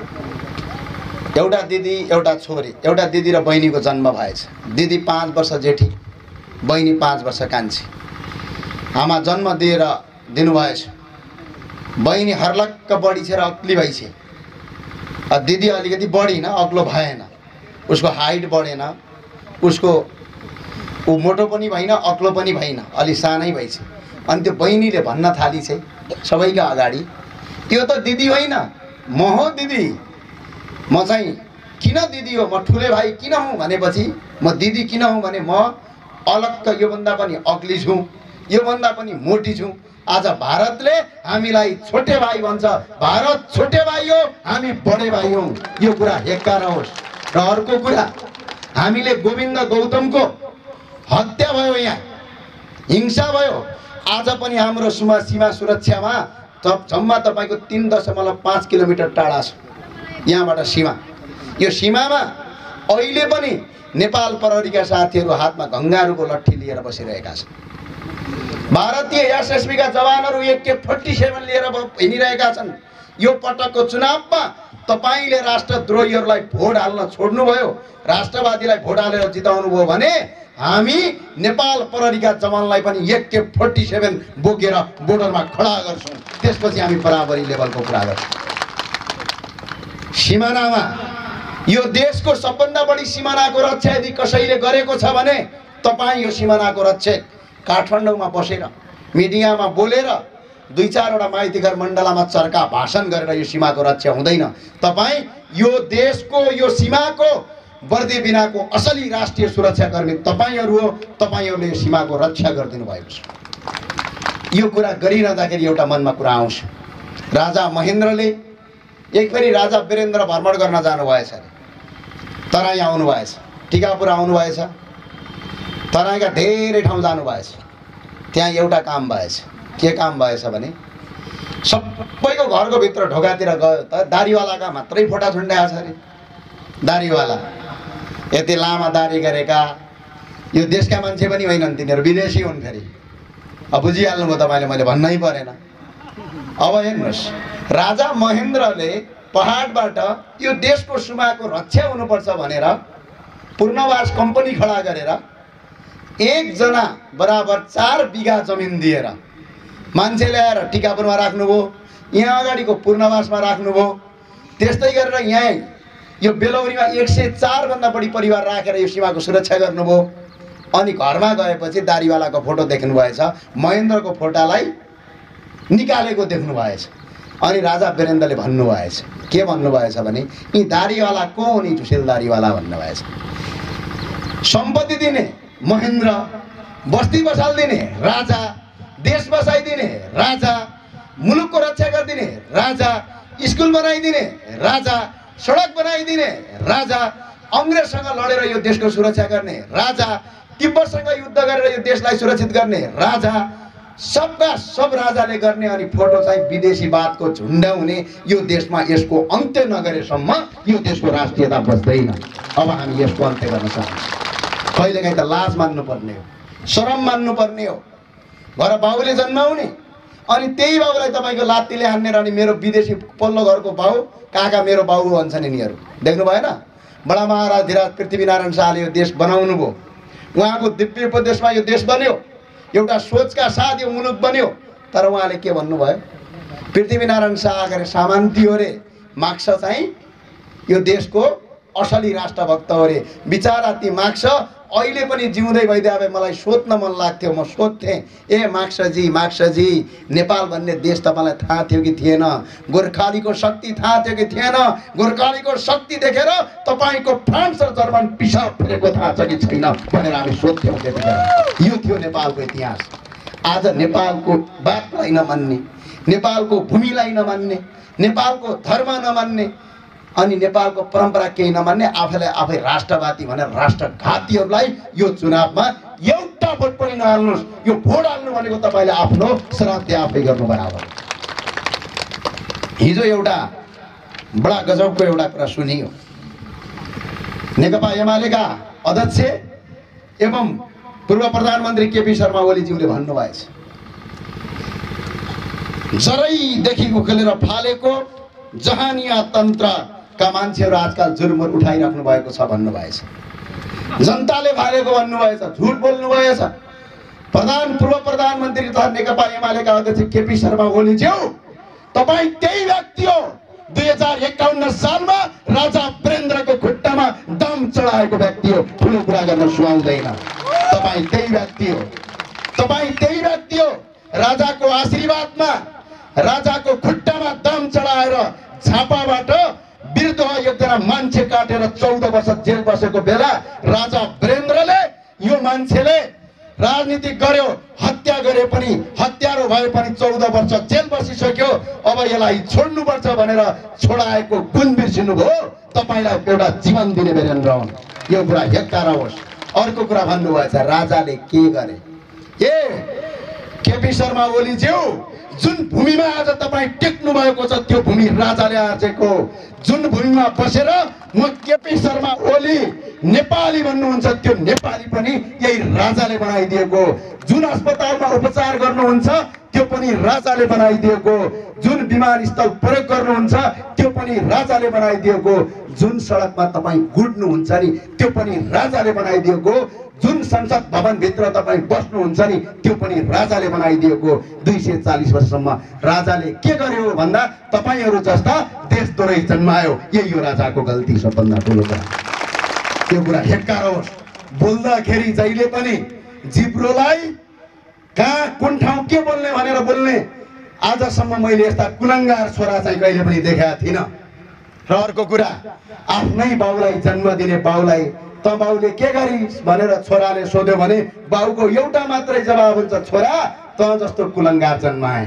एउटा दिदी, एउटा छोरी, एउटा दिदी र बहिनीको जन्म भएछ। दिदी 5 वर्ष जेठी, बहिनी 5 वर्ष कान्छी। आमा जन्म दिएर दिनुभएछ। बहिनी हर्लक्क बढी छ र अग्ली भइछ। दिदी अलिकति बढी न, अग्लो भएन, उसको हाइट बढेन, उसको ऊ मोटो पनि भएन, अग्लो पनि भएन, अलि सानै भइछ। अनि त्यो बहिनीले भन्न थाली छ सबैका अगाडि, त्यो त दिदी होइन, म हो दिदी। म चाहिँ किन दिदी हो, म ठुले भाइ किन हुँ भनेपछि, म दिदी किन हुँ भने म अलग्ग योभन्दा पनि अग्ली छु, योभन्दा पनि मोटी छु। आज भारतले हामीलाई छोटे भाइ भन्छ। भारत छोटे भाइ हो, हामी बडे भाइ हौँ। यो कुरा हेक्का रहोस्। र अर्को कुरा, हामीले गोविन्द गौतमको हत्या भयो, यहाँ हिंसा भयो। आज पनि हाम्रो सीमा सुरक्षामा जम्मा तपाईँको 3.5 किलोमिटर टाढा छ यहाँबाट सीमा। यो सीमामा अहिले पनि नेपाल प्रहरीका साथीहरू हातमा गङ्गारुको लट्ठी लिएर बसिरहेका छन्। भारतीय एसएसबीका जवानहरू AK-47 लिएर हिँडिरहेका छन्। यो पटकको चुनावमा तपाईँले राष्ट्रद्रोहीहरूलाई भोट हाल्न छोड्नुभयो, राष्ट्रवादीलाई भोट हालेर जिताउनु भयो भने हामी नेपाल प्रहरीका जवानलाई पनि AK-47 बोकेर बोर्डरमा खडा गर्छौँ। त्यसपछि हामी बराबरी लेभलको कुरा गर्छौँ। सिमानामा, यो देशको सबभन्दा बढी सिमानाको रक्षा यदि कसैले गरेको छ भने तपाईँ यो सिमानाको रक्षक काठमाडौँमा बसेर मिडियामा बोलेर 2-4 माइतीघर मण्डलामा चर्का भाषण गरेर यो सीमाको रक्षा हुँदैन। तपाईँ यो देशको, यो सीमाको वर्दी बिनाको असली राष्ट्रिय सुरक्षाकर्मी तपाईँहरू हो। तपाईँहरूले यो सीमाको रक्षा गरिदिनु भएको छ। यो कुरा गरिरहँदाखेरि एउटा मनमा कुरा आउँछ। राजा महेन्द्रले एकफेरि राजा वीरेन्द्र भ्रमण गर्न जानुभएछ अरे, तराई आउनुभएछ, टिकापुर आउनुभएछ, तराईका धेरै ठाउँ जानुभएछ। त्यहाँ एउटा काम भएछ। के काम भएछ भने सबैको घरको भित्र ढोकातिर गयो त दारीवालाका मात्रै फोटा झुन्डाएको छ अरे। दारीवाला, यति लामा दारी गरेका, यो देशका मान्छे पनि होइनन्, तिनीहरू विदेशी हुन्। फेरि अब बुझिहाल्नुभयो तपाईँले, मैले भन्नै परेन। अब हेर्नुहोस्, राजा महेन्द्रले पहाडबाट यो देशको सीमाको रक्षा हुनुपर्छ भनेर पूर्णवास कम्पनी खडा गरेर एकजना बराबर 4 बिघा जमिन दिएर मान्छे ल्याएर टिकापुरमा राख्नुभयो, यहाँ अगाडिको पूर्णवासमा राख्नुभयो। त्यस्तै गरेर यहाँ यो बेलौरीमा 104 भन्दा बढी परिवार राखेर यो सीमाको सुरक्षा गर्नुभयो। अनि घरमा गएपछि दारीवालाको फोटो देख्नुभएछ, महेन्द्रको फोटालाई निकालेको देख्नुभएछ। अनि राजा वीरेन्द्रले भन्नुभएछ, के भन्नुभएछ भने यी दारीवाला को हो नि, झुसेल दारीवाला भन्नुभएछ। सम्पत्ति दिने महेन्द्र, बस्ती बसालिदिने राजा, देश बसाइदिने राजा, मुलुकको रक्षा गरिदिने राजा, स्कुल बनाइदिने राजा, सडक बनाइदिने राजा, अङ्ग्रेजसँग लडेर यो देशको सुरक्षा गर्ने राजा, तिब्बतसँग युद्ध गरेर यो देशलाई सुरक्षित गर्ने राजा, सबका सब राजाले गर्ने। अनि फोटो चाहिँ विदेशीवादको झुन्ड्याउने यो देशमा यसको अन्त्य नगरेसम्म यो देशको राष्ट्रियता बच्दैन। अब हामी यसको अन्त्य गर्न चाहन्छौँ। कहिलेकाहीँ त लाज मान्नुपर्ने हो, शरम मान्नुपर्ने हो। घर बाउले जन्माउने अनि त्यही बाउलाई तपाईँको लात्तीले हान्ने र अनि मेरो विदेशी पल्लो घरको बाउ काका मेरो बाउ भन्छन् यिनीहरू। देख्नु भएन? बडा महाराज धीराज पृथ्वीनारायण शाहले यो देश बनाउनु भयो। उहाँको दिव्य उपदेशमा यो देश बन्यो, एउटा सोचका साथ यो मुलुक बन्यो। तर उहाँले के भन्नुभयो? पृथ्वीनारायण शाह गरे सामान्ती हो रे, मार्क्स चाहिँ यो देशको असली राष्ट्रभक्त हो रे। बिचारा ती मार्क्स अहिले पनि जिउँदै भइदिए भए मलाई सोध्न मन लाग्थ्यो, म सोध्थेँ, ए मार्क्सजी नेपाल भन्ने देश तपाईँलाई थाहा थियो कि थिएन? गोर्खालीको शक्ति थाहा थियो कि थिएन? गोर्खालीको शक्ति देखेर तपाईँको फ्रान्स र जर्मन पिसाब फेरेको थाहा छ कि छैन भनेर हामी सोध्थ्यौँ त्यतिखेर। यो थियो नेपालको इतिहास। आज नेपालको बातलाई नमान्ने, नेपालको भूमिलाई नमान्ने, नेपालको धर्म नमान्ने अनि नेपालको परम्परा केही नमान्ने, आफैलाई आफै राष्ट्रवादी भनेर राष्ट्रघातीहरूलाई यो चुनावमा एउटा भोट पनि नहाल्नुहोस्। यो भोट हाल्नु भनेको तपाईँले आफ्नो श्राद्ध आफै गर्नु बराबर। हिजो एउटा बडा गजबको एउटा कुरा सुनियो। नेकपा एमालेका अध्यक्ष एवं पूर्व प्रधानमन्त्री केपी शर्मा ओलीज्यूले भन्नुभएछ, जरैदेखि उखेलेर फालेको जहानिया तन्त्रका मान्छेहरू आजकल जुर्मुर उठाइराख्नु भएको छ भन्नुभएछ। जनताले फालेको भन्नुभएछ, झुट बोल्नुभएछ। पूर्व प्रधानमन्त्री तथा नेकपा एमालेका अध्यक्ष केपी शर्मा ओलीज्यू, तपाईँ त्यही व्यक्ति हो 2051 सालमा राजा वीरेन्द्रको खुट्टामा दम चढाएको व्यक्ति हो। ठुलो कुरा गर्न सुहाउँदैन। तपाईँ त्यही व्यक्ति हो, तपाईँ त्यही व्यक्ति हो। राजाको आशीर्वादमा, राजाको खुट्टामा दम चढाएर झापाबाट वृद्ध एकजना मान्छे काटेर 14 वर्ष जेल बसेको बेला राजा वीरेन्द्रले यो मान्छेले राजनीति गर्यो, हत्या गरे पनि, हत्यारो भए पनि 14 वर्ष जेल बसिसक्यो, अब यसलाई छोड्नुपर्छ भनेर छोडाएको गुण बिर्सिनु भयो। तपाईँलाई एउटा जीवन दिने वीरेन्द्र हुन्, यो कुरा हेक्कार होस्। अर्को कुरा भन्नुभएछ, राजाले के गरे? केपी शर्मा ओलीज्यू, जुन भूमिमा आज तपाईँ टेक्नु भएको छ त्यो भूमि राजाले आर्जेको। जुन भूमिमा बसेर म केपी शर्मा ओली नेपाली भन्नुहुन्छ त्यो नेपाली पनि यही राजाले बनाइदिएको। जुन अस्पतालमा उपचार गर्नुहुन्छ त्यो पनि राजाले बनाइदिएको। जुन विमानस्थल प्रयोग गर्नुहुन्छ त्यो पनि राजाले बनाइदिएको। जुन सडकमा तपाईँ गुड्नुहुन्छ नि त्यो पनि राजाले बनाइदिएको। जुन संसद भवनभित्र तपाईँ बस्नुहुन्छ नि त्यो पनि राजाले बनाइदिएको। 240 वर्षसम्म राजाले के गर्यो भन्दा तपाईँहरू जस्ता देशद्रोही जन्मायो। यही हो राजाको गल्ती, सबभन्दा ठुलो कुरा। त्यो कुरा हेक्कार होस्। बोल्दाखेरि जहिले पनि जिब्रोलाई कहाँ कुन ठाउँ के बोल्ने भनेर बोल्ने। आजसम्म मैले यस्ता कुलङ्गार छोरा चाहिँ कहिले पनि देखेका थिइनँ। र अर्को कुरा, आफ्नै बाउलाई जन्म दिने बाउलाई त बाउले के गरिस् भनेर छोराले सोध्यो भने बाउको एउटा मात्रै जवाब हुन्छ, छोरा त जस्तो कुलङ्गार जन्माए।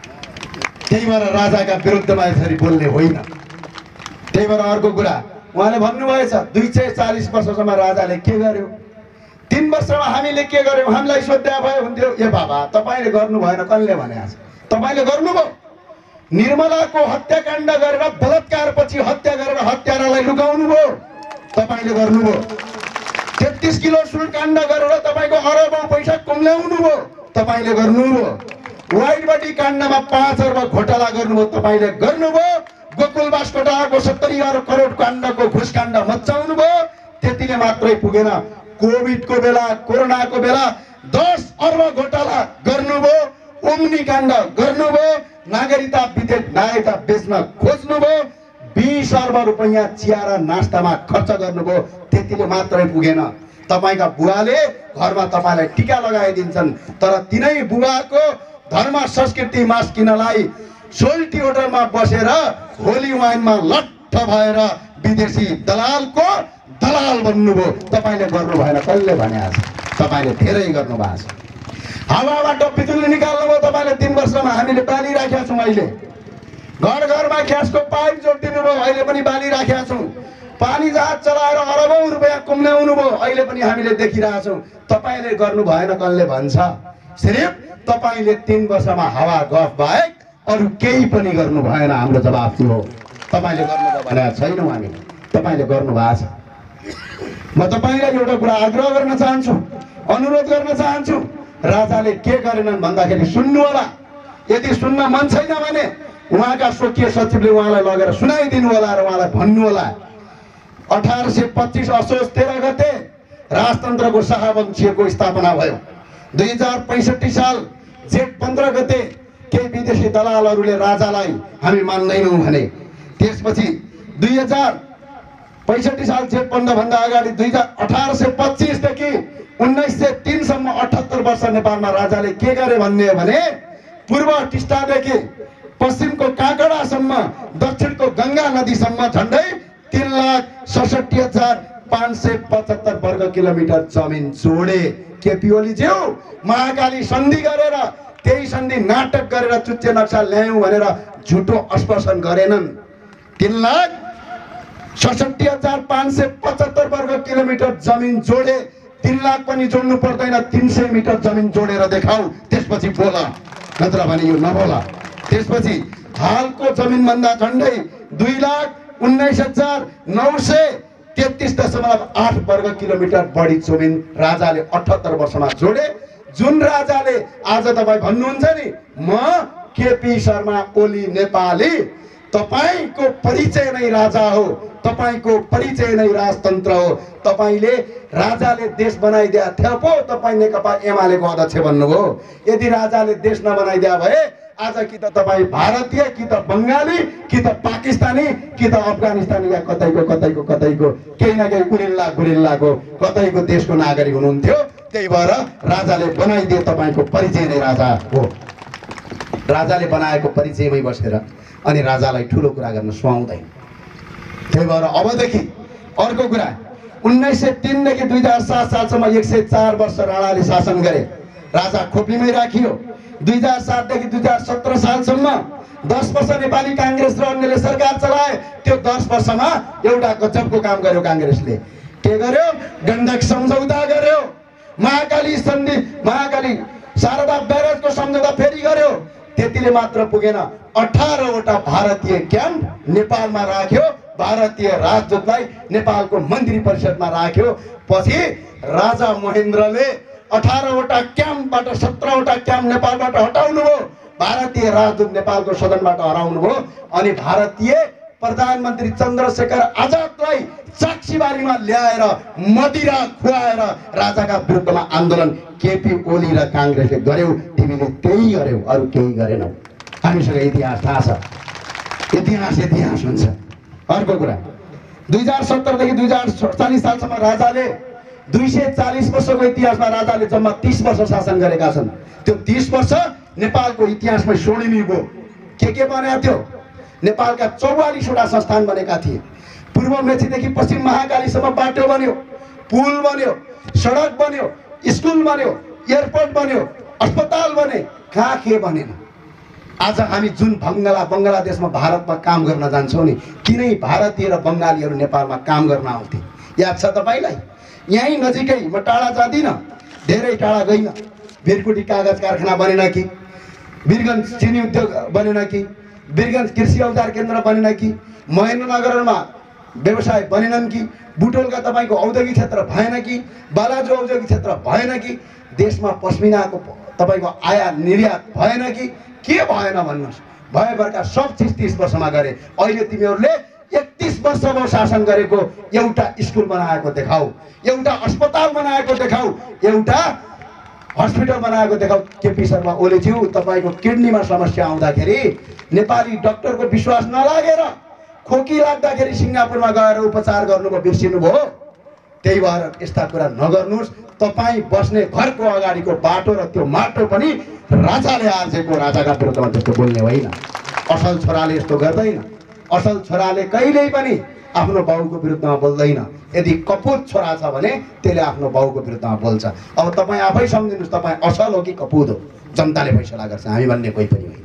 त्यही भएर राजाका विरुद्धमा यसरी बोल्ने होइन। त्यही भएर अर्को कुरा उहाँले भन्नुभएछ, 240 वर्षसम्म राजाले के गर्यो? 3 वर्षमा हामीले के गर्यौँ हामीलाई सोध्या भए हुन्थ्यो। ए बाबा, तपाईँले गर्नु भएन, कसले भने? आज तपाईँले गर्नुभयो। निर्मलाको हत्याकाण्ड गरेर बलात्कारपछि हत्या गरेर हत्यारालाई लुकाउनु भयो, तपाईँले गर्नुभयो। 33 किलो सुनकाण्ड गरेर तपाईँको अरबौं पैसा कुम्ल्याउनु भयो, तपाईँले गर्नुभयो। व्हाइट बडी काण्डमा 5 अर्ब घोटाला गर्नुभयो, तपाईँले गर्नुभयो। गोकुल बास्कोटाको 70 करोड काण्डको घुसकाण्ड मचाउनु भयो। त्यतिले मात्रै पुगेन, कोभिडको बेला, कोरोनाको बेला 10 अर्ब घोटाला गर्नुभयो, ओम्नी काण्ड गर्नुभयो, नागरिकता बेच्न खोज्नुभयो, 20 अर्ब रुपैयाँ चिया र नास्तामा खर्च गर्नुभयो। त्यतिले मात्रै पुगेन। तपाईँका बुवाले घरमा तपाईँलाई टिका लगाइदिन्छन्, तर तिनै बुवाको धर्म संस्कृति मास्किनलाई सोल्टी होटलमा बसेर होली वाइनमा लट्ठ भएर विदेशी दलालको दलाल बन्नुभयो। तपाईँले गर्नु भएन, कसले भने? आज तपाईँले धेरै गर्नु भएको छ। हावाबाट बिजुली निकाल्नु भयो तपाईँले 3 वर्षमा। हामीले बालिराखेका छौँ। अहिले घर घरमा ग्यासको पाइप जोडिदिनु भयो, अहिले पनि बालिराखेका छौँ। पानी जहाज चलाएर अरबौं रुपैयाँ कुम्ल्याउनु भयो, अहिले पनि हामीले देखिरहेछौँ। तपाईँले गर्नु भएन कसले भन्छ? सिर्फ तपाईँले 3 वर्षमा हावा गफ बाहेक अरू केही पनि गर्नु भएन। हाम्रो जवाफ थियो तपाईँले गर्नुभयो भनेर छैनौँ हामी, तपाईँले गर्नु भएको छ। म तपाईँलाई एउटा कुरा आग्रह गर्न चाहन्छु, अनुरोध गर्न चाहन्छु, राजाले के गरेनन् भन्दाखेरि सुन्नु होला। यदि सुन्न मन छैन भने उहाँका स्वकीय सचिवले उहाँलाई लगेर सुनाइदिनु होला र उहाँलाई भन्नु होला। 1825 असोज 13 गते राजतन्त्रको शाहवंशीयको स्थापना भयो। 2065 साल जेठ 15 गते केही विदेशी दलालहरूले राजालाई हामी मान्दैनौँ भने, त्यसपछि 2065 साल जेठ 15 भन्दा अगाडि 1825 देखि 1903 सम्म 78 वर्ष नेपालमा राजाले के गरे भन्ने हो भने पूर्व टिस्टादेखि पश्चिमको काँकडा दक्षिणको गंगा नदीसम्म झन्डै 3,67,575 वर्ग किलोमिटर जमिन जोडे। केपी ओलीज्यू महाकाली सन्धि गरेर त्यही सन्धि नाटक गरेर चुच्चे नक्सा ल्यायौं भनेर झुटो आश्वासन गरेनन्। 3,67,575 वर्ग किलोमिटर जमिन जोडे। 3 लाख पनि जोड्नु पर्दैन, 300 मिटर जमिन जोडेर देखाऊ, त्यसपछि बोला, नत्र भने यो नबोला। त्यसपछि हालको जमिन भन्दा झन्डै 2,19,933.8 वर्ग किलोमिटर बढी जमिन राजाले 78 वर्षमा जोडे। जुन राजाले आज तपाईँ भन्नुहुन्छ नि म केपी शर्मा ओली नेपाली, तपाईको परिचय नै राजा हो, तपाईको परिचय नै राजतन्त्र हो। तपाईले राजाले देश बनाइदिया थियो पो तपाई नेकपा एमालेको अध्यक्ष बन्नुभयो। यदि राजाले देश नबनाइदिया भए आज कि त तपाईँ भारतीय, कि त बङ्गाली, कि त पाकिस्तानी, कि त अफगानिस्तानी या कतैको केही न केही गुरिल्लाको कतैको देशको नागरिक हुनुहुन्थ्यो। त्यही भएर राजाले बनाइदिए तपाईँको परिचय नै राजा हो। राजाले बनाएको परिचयमै बसेर अनि राजालाई ठुलो कुरा गर्न सुहाउँदैन। त्यही भएर अबदेखि अर्को कुरा, 1903 देखि 2007 सालसम्म 104 वर्ष राणाले शासन गरे, राजा खोपीमै राखियो। 2007 देखि 2017 सालसम्म 10 वर्ष नेपाली कांग्रेस र अन्यले सरकार चलाए। त्यो 10 वर्षमा एउटा गजबको काम गर्यो कांग्रेसले। के गर्यो? गण्डक सम्झौता गर्यो, महाकाली सन्धि, महाकाली शारदा ब्यारेजको सम्झौता फेरि गर्यो। त्यतिले मात्र पुगेन, 18 वटा भारतीय क्याम्प नेपालमा राख्यो, भारतीय राजदूतलाई नेपालको मन्त्री परिषदमा राख्यो। पछि राजा महेन्द्रले 18 वटा क्याम्पबाट 17 वटा क्याम्प नेपालबाट हटाउनु भयो, भारतीय राजदूत नेपालको सदनबाट हराउनु भयो अनि भारतीय प्रधानमन्त्री चन्द्रशेखर आजादलाई साक्षीबारीमा ल्याएर मदिरा खुवाएर राजाका विरुद्धमा आन्दोलन केपी ओली र कांग्रेसले गर्यो। तिमीले त्यही गर्यौ, अरू केही गरेनौ। हामीसँग इतिहास थाहा छ, इतिहास हुन्छ। अर्को कुरा, 2070 देखि 2047 सालसम्म राजाले 240 वर्षको इतिहासमा राजाले जम्मा 30 वर्ष शासन गरेका छन्। त्यो 30 वर्ष नेपालको इतिहासमै स्वर्णिम भयो। के बनेको थियो? नेपालका 44 वटा संस्थान बनेका थिए। पूर्व मेचीदेखि पश्चिम महाकालीसम्म बाटो बन्यो, पुल बन्यो, सडक बन्यो, स्कुल बन्यो, एयरपोर्ट बन्यो, अस्पताल बने। कहाँ के बनेन? आज हामी जुन बङ्गलादेशमा भारतमा काम गर्न जान्छौँ नि, किनै भारतीय र बङ्गालीहरू नेपालमा काम गर्न आउँथे। याद छ तपाईँलाई? यहीँ नजिकै, म टाढा जाँदिनँ, धेरै टाढा गइन, वीरकुटी कागज कारखाना बनेन कि, वीरगञ्ज चिनी उद्योग बनेन कि, वीरगञ्ज कृषि औजार केन्द्र बनेन कि, महेन्द्रनगरमा व्यवसाय बनेनन् कि, बुटोलका तपाईँको औद्योगिक क्षेत्र भएन कि, बालाजु औद्योगिक क्षेत्र भएन कि, देशमा पश्मिनाको तपाईँको आयात निर्यात भएन कि, के भएन भन्नुहोस्? भएभरका सब चिज 30 वर्षमा गरे। अहिले तिमीहरूले 31 वर्ष भयो शासन गरेको, एउटा स्कुल बनाएको देखाऊ, एउटा अस्पताल बनाएको देखाऊ, एउटा हस्पिटल बनाएको देखाऊ। केपी शर्मा ओलीज्यू, तपाईँको किडनीमा समस्या आउँदाखेरि नेपाली डाक्टरको विश्वास नलागेर खोकी लाग्दाखेरि सिङ्गापुरमा गएर उपचार गर्नुभयो, बिर्सिनुभयो। त्यही भएर यस्ता कुरा नगर्नुहोस्। तपाईँ बस्ने घरको अगाडिको बाटो र त्यो माटो पनि राजाले आर्जेको, राजाका विरुद्धमा त्यस्तो बोल्ने होइन। असल छोराले यस्तो गर्दैन। असल छोराले कहिल्यै पनि आफ्नो बाउको विरुद्धमा बोल्दैन। यदि कपुत छोरा छ भने त्यसले आफ्नो बाउको विरुद्धमा बोल्छ। अब तपाईँ आफै सम्झिनुहोस्, तपाईँ असल हो कि कपुत हो? जनताले फैसला गर्छ, हामी भन्ने कोही पनि होइन।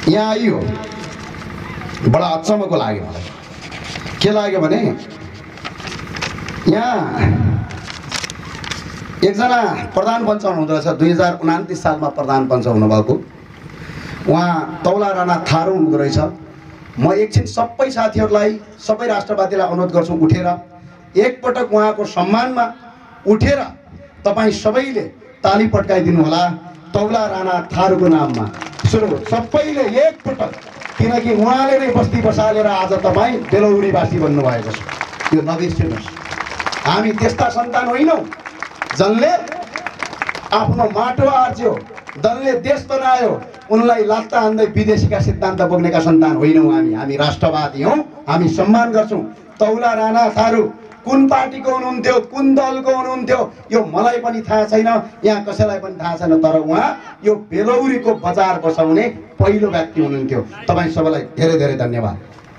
यहाँ आइयो बडा अचम्मको लाग्यो मलाई। के लाग्यो भने यहाँ एकजना प्रधान पञ्च हुनुहुँदो रहेछ, 2029 सालमा प्रधान पञ्च हुनुभएको उहाँ तौला राणा थारू हुनुहुँदो रहेछ। म एकछिन सबै साथीहरूलाई, सबै राष्ट्रवादीलाई अनुरोध गर्छु उठेर एकपटक उहाँको सम्मानमा उठेर तपाईँ सबैले ताली पड्काइदिनु होला तौला राणा थारूको नाममा। सुरु सबैले एकपटक, किनकि उहाँले नै बस्ती बसालेर आज तपाईँ बेलौरीवासी बन्नुभएको छ। यो नबिर्सिनुहोस्, हामी त्यस्ता सन्तान होइनौँ जसले आफ्नो माटो आर्ज्यो, दलले देश बनायो, उनलाई लात्ता हान्दै विदेशीका सिद्धान्त बोक्नेका सन्तान होइनौँ हामी राष्ट्रवादी हौँ। हामी सम्मान गर्छौँ। तौला राणा थारू कुन पार्टीको हुनुहुन्थ्यो, कुन दलको हुनुहुन्थ्यो यो मलाई पनि थाहा छैन, यहाँ कसैलाई पनि थाहा छैन, तर उहाँ यो बेलौरीको बजार बसाउने पहिलो व्यक्ति हुनुहुन्थ्यो। तपाईँ सबैलाई धेरै धेरै धन्यवाद।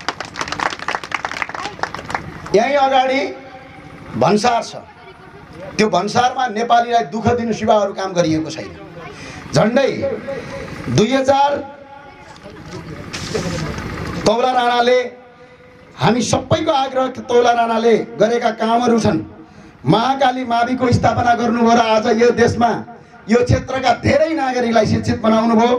यहीँ अगाडि भन्सार छ, त्यो भन्सारमा नेपालीलाई दुःख दिनु सिवा अरू काम गरिएको छैन। झन्डै 2000 तौला राणाले, हामी सबैको आग्रह तौला राणाले गरेका कामहरू छन्। महाकाली माविको स्थापना गर्नुभयो र आज यो देशमा यो क्षेत्रका धेरै नागरिकलाई शिक्षित बनाउनु भयो।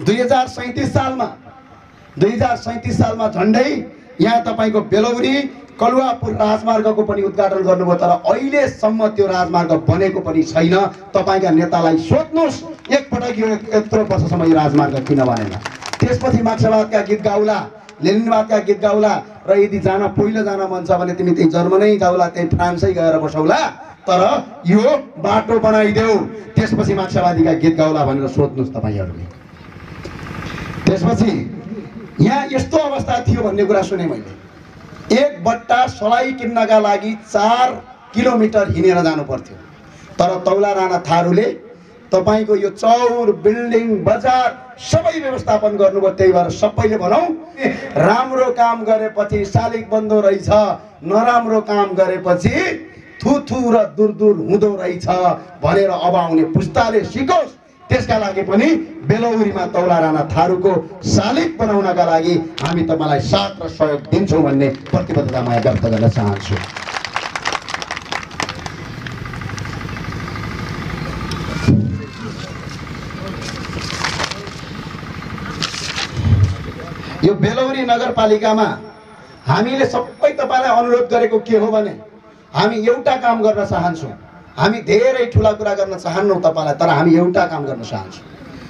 2037 सालमा झन्डै यहाँ तपाईँको बेलौरी कलुवापुर राजमार्गको पनि उद्घाटन गर्नुभयो, तर अहिलेसम्म त्यो राजमार्ग बनेको पनि छैन। तपाईँका नेतालाई सोध्नुहोस् एकपटक यो यत्रो वर्षसम्म यो राजमार्ग किन बनेन। त्यसपछि मार्क्सवादका गीत गाउला, लेनिनवादका गीत गाउला, र यदि पहिलो जान मन छ भने तिमी त्यही जर्मनै जाउला, त्यही फ्रान्सै गएर बसौला, तर यो बाटो बनाइदेऊ, त्यसपछि मार्क्सवादीका गीत गाउला भनेर सोध्नुहोस् तपाईँहरूले। त्यसपछि यहाँ यस्तो अवस्था थियो भन्ने कुरा सुने मैले। एक बट्टा सलाई किन्नका लागि 4 किलोमिटर हिँडेर जानु पर्थ्यो, तर तौला राणा थारूले तपाईको यो चौर बिल्डिङ बजार सबै व्यवस्थापन गर्नुभयो। त्यही भएर सबैले भनौँ राम्रो काम गरेपछि शालिग बन्दो रहेछ, नराम्रो काम गरेपछि थुथु र दुरदुर हुँदो रहेछ भनेर अब आउने पुस्ताले सिकोस्। त्यसका लागि पनि बेलौरीमा तौला राणा थारूको शालिग बनाउनका लागि हामी तपाईलाई साथ र सहयोग दिन्छौँ भन्ने प्रतिबद्धता म व्यक्त गर्न चाहन्छु। यो बेलौरी नगरपालिकामा हामीले सबै तपाईलाई अनुरोध गरेको के हो भने हामी एउटा काम गर्न चाहन्छौँ। हामी धेरै ठुला कुरा गर्न चाहन्नौँ तपाईलाई, तर हामी एउटा काम गर्न चाहन्छौँ।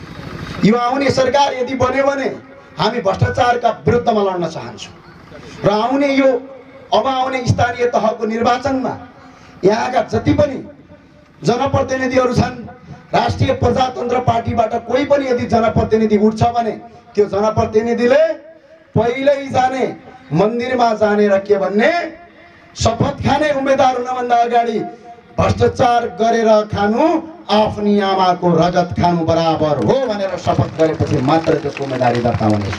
यो आउने सरकार यदि बन्यो भने हामी भ्रष्टाचारका विरुद्धमा लड्न चाहन्छौँ र आउने यो अब आउने स्थानीय तहको निर्वाचनमा यहाँका जति पनि जनप्रतिनिधिहरू छन्, राष्ट्रिय प्रजातन्त्र पार्टीबाट कोही पनि यदि जनप्रतिनिधि उठ्छ भने त्यो जनप्रतिनिधिले पहिल्यै जाने मन्दिरमा जाने र के भन्ने शपथ खाने उम्मेदवार हुनभन्दा अगाडि भ्रष्टाचार गरेर खानु आफ्नी आमाको रगत खानु बराबर हो भनेर शपथ गरेपछि मात्र त्यसको उम्मेदवारी दर्ता हुनेछ।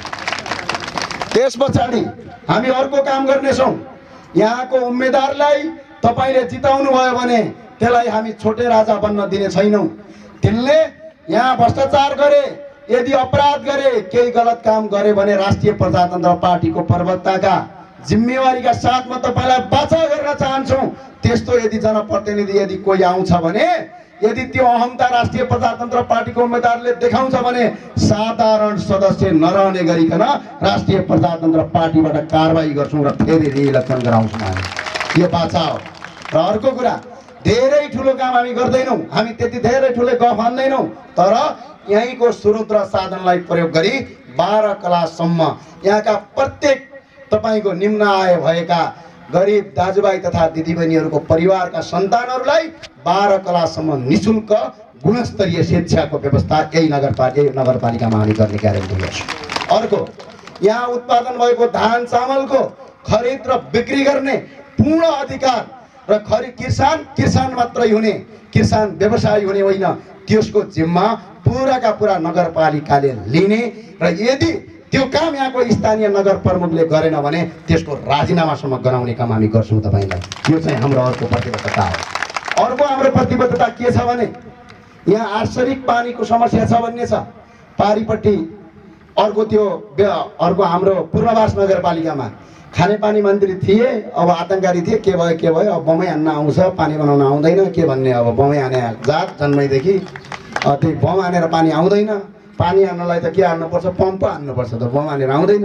त्यस पछाडि हामी अर्को काम गर्नेछौँ। यहाँको उम्मेदवारलाई तपाईले जिताउनु भयो भने त्यसलाई हामी छोटे राजा बन्न दिने छैनौँ। तिनले यहाँ भ्रष्टाचार गरे, यदि अपराध गरे, केही गलत काम गरे भने राष्ट्रिय प्रजातन्त्र पार्टीको प्रवक्ताका जिम्मेवारीका साथ म तपाईलाई बाचा गर्न चाहन्छौँ। त्यस्तो यदि जनप्रतिनिधि यदि कोही आउँछ भने यदि त्यो अहमता राष्ट्रिय प्रजातन्त्र पार्टीको उम्मेदवारले देखाउँछ भने साधारण सदस्य नरहने गरिकन राष्ट्रिय प्रजातन्त्र पार्टीबाट कारबाही गर्छौँ र फेरि रिइलेक्सन गराउँछौँ हामी। यो बाचा हो। र अर्को कुरा, धेरै ठुलो काम हामी गर्दैनौँ, हामी त्यति धेरै ठुलो गफ हान्दैनौँ, तर यहीँको स्रोत र साधनलाई प्रयोग गरी 12 क्लाससम्म यहाँका प्रत्येक तपाईको निम्न आय भएका गरिब दाजुभाइ तथा दिदीबहिनीहरूको परिवारका सन्तानहरूलाई 12 क्लाससम्म निःशुल्क गुणस्तरीय शिक्षाको व्यवस्था यही नगरपालिकामा हामी गर्ने ग्यारेन्टी गर्छौँ। अर्को, यहाँ उत्पादन भएको धान चामलको खरिद र बिक्री गर्ने पूर्ण अधिकार र किसान मात्रै हुने, किसान व्यवसायी हुने होइन, त्यसको जिम्मा पुराका पुरा नगरपालिकाले लिने र यदि त्यो काम यहाँको स्थानीय नगर प्रमुखले गरेन भने त्यसको राजीनामासम्म गराउने काम हामी गर्छौँ तपाईलाई। यो चाहिँ हाम्रो अर्को प्रतिबद्धता हो। अर्को हाम्रो प्रतिबद्धता के छ भने यहाँ आर्सेनिक पानीको समस्या छ भन्ने छ। पारीपट्टि अर्को हाम्रो पूर्वाभास नगरपालिकामा खानेपानी मन्त्री थिए, अब आतङ्ककारी थिए, के भयो अब बमै हान्न आउँछ, पानी बनाउन आउँदैन के भन्ने, अब बमै हाने जात जन्मैदेखि त्यही बम हानेर पानी आउँदैन, पानी हान्नलाई त के हान्नुपर्छ, पम्प हान्नुपर्छ, त बम हानेर आउँदैन।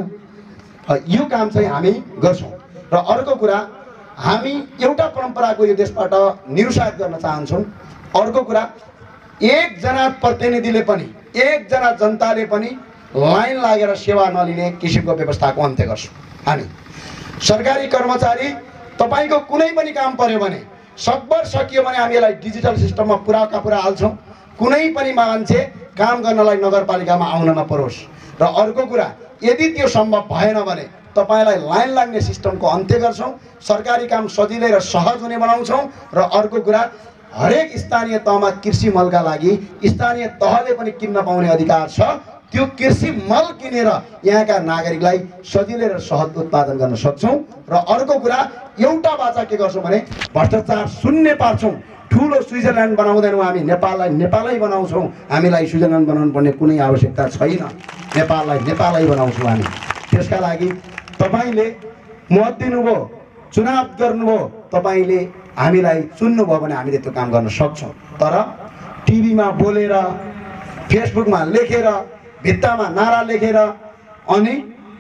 यो काम चाहिँ हामी गर्छौँ। र अर्को कुरा, हामी एउटा परम्पराको यो देशबाट निरुत्साहित गर्न चाहन्छौँ। अर्को कुरा, एकजना प्रतिनिधिले पनि, एकजना जनताले पनि लाइन लागेर सेवा नलिने किसिमको व्यवस्थाको अन्त्य गर्छौँ। हामी सरकारी कर्मचारी, तपाईँको कुनै पनि काम पर्यो भने सकभर सकियो भने हामी यसलाई डिजिटल सिस्टममा पुराका पुरा हाल्छौँ। कुनै पनि मान्छे काम गर्नलाई नगरपालिकामा आउन नपरोस्। र अर्को कुरा, यदि त्यो सम्भव भएन भने तपाईँलाई लाइन लाग्ने सिस्टमको अन्त्य गर्छौँ। सरकारी काम सजिलै र सहज हुने बनाउँछौँ। र अर्को कुरा, हरेक स्थानीय तहमा कृषि मलका लागि स्थानीय तहले पनि किन्न पाउने अधिकार छ। त्यो कृषि मल किनेर यहाँका नागरिकलाई सजिलै र सहज उत्पादन गर्न सक्छौँ। र अर्को कुरा, एउटा बाचा के गर्छौँ भने भ्रष्टाचार शून्य पार्छौँ। ठुलो स्विजरल्यान्ड बनाउँदैनौँ, हामी नेपाललाई नेपालै बनाउँछौँ। हामीलाई स्विजरल्यान्ड बनाउनु पर्ने कुनै आवश्यकता छैन, नेपाललाई नेपालै बनाउँछौँ हामी। त्यसका लागि तपाईँले मत दिनुभयो, चुनाव गर्नुभयो, तपाईँले हामीलाई चुन्नुभयो भने हामीले त्यो काम गर्न सक्छौँ। तर टिभीमा बोलेर, फेसबुकमा लेखेर, भित्तामा नारा लेखेर अनि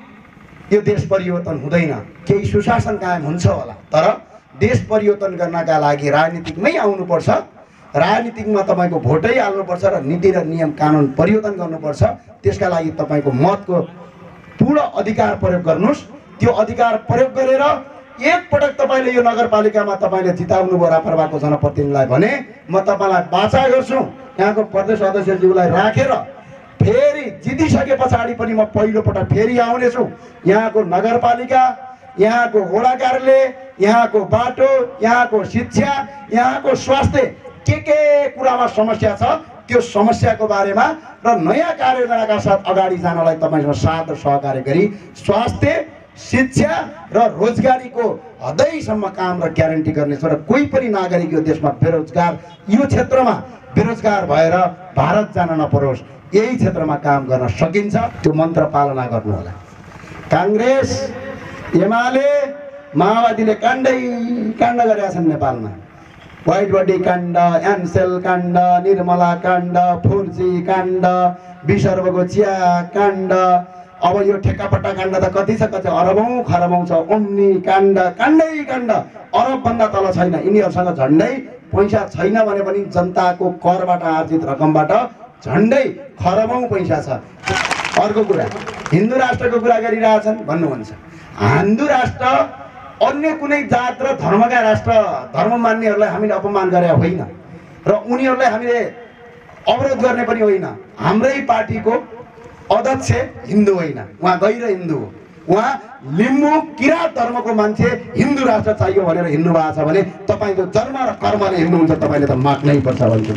यो देश परिवर्तन हुँदैन। केही सुशासन कायम हुन्छ होला, तर देश परिवर्तन गर्नका लागि राजनीतिकमै आउनुपर्छ। राजनीतिकमा तपाईँको भोटै हाल्नुपर्छ र नीति र नियम कानुन परिवर्तन गर्नुपर्छ। त्यसका लागि तपाईँको मतको पूर्ण अधिकार प्रयोग गर्नुहोस्। त्यो अधिकार प्रयोग गरेर एकपटक तपाईँले यो नगरपालिकामा तपाईँले जिताउनुभयो राप्रपाको जनप्रतिनिधिलाई भने म तपाईँलाई बाचा गर्छु। यहाँको प्रदेश अध्यक्षज्यूलाई राखेर फेरि जितिसके पछाडि पनि म पहिलोपटक फेरि आउनेछु। यहाँको नगरपालिका, यहाँको वडा कार्यालय, यहाँको बाटो, यहाँको शिक्षा, यहाँको स्वास्थ्य, के कुरामा समस्या छ त्यो समस्याको बारेमा र नयाँ कार्ययोजनाका साथ अगाडि जानलाई तपाईँसँग साथ र सहकार्य गरी स्वास्थ्य, शिक्षा र रोजगारीको हदैसम्म काम र ग्यारेन्टी गर्नेछ। र कोही पनि नागरिक यो देशमा बेरोजगार, यो क्षेत्रमा बेरोजगार भएर भारत जान नपरोस्, यही क्षेत्रमा काम गर्न सकिन्छ। त्यो मन्त्र पालना गर्नु होला। काङ्ग्रेस, एमाले, माओवादीले काण्ड गरेका छन् नेपालमा। व्हाइट बडी काण्ड, एनसेल काण्ड, निर्मला काण्ड, फुर्जी काण्ड, विसर्वको चिया काण्ड, अब यो ठेक्कापट्टा काण्ड त कति छ, कति अरबौँ खरबौँ छ। ओम्नी काण्ड, काण्ड अरबभन्दा तल छैन। यिनीहरूसँग झन्डै पैसा छैन भने पनि जनताको करबाट आर्जित रकमबाट झन्डै खरबौँ पैसा छ। अर्को कुरा, हिन्दू राष्ट्रको कुरा गरिरहेछन् भन्नुहुन्छ। हिन्दू राष्ट्र अन्य कुनै जात र धर्मका राष्ट्र, धर्म मान्नेहरूलाई हामीले अपमान गरे होइन र उनीहरूलाई हामीले अवरोध गर्ने पनि होइन। हाम्रै पार्टीको अध्यक्ष हिन्दू होइन, उहाँ गैर हिन्दू हो। उहाँ लिम्बू किराँत धर्मको मान्छे हिन्दू राष्ट्र चाहियो भनेर हिँड्नु भएको छ भने तपाईँको जन्म र कर्मले हिँड्नु हुन्छ, तपाईँले त माग्नै पर्छ भन्छु।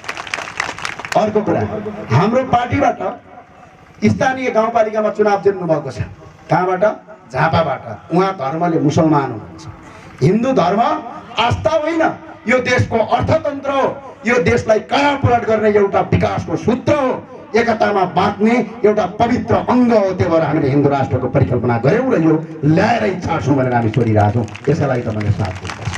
अर्को कुरा, हाम्रो पार्टीबाट स्थानीय गाउँपालिकामा चुनाव जित्नु भएको छ। कहाँबाट? झापाबाट। उहाँ धर्मले मुसलमान हुनुहुन्छ। हिन्दू धर्म आस्था होइन, यो देशको अर्थतन्त्र हो। यो देशलाई कायापलट गर्ने एउटा विकासको सूत्र हो, एकतामा बाँच्ने एउटा पवित्र अङ्ग हो। त्यही भएर हामीले हिन्दू राष्ट्रको परिकल्पना गऱ्यौँ र यो ल्याएरै छाड्छौँ भनेर हामी सोधिरहेका छौँ। यसैलाई तपाईँले साथ दिनुपर्छ।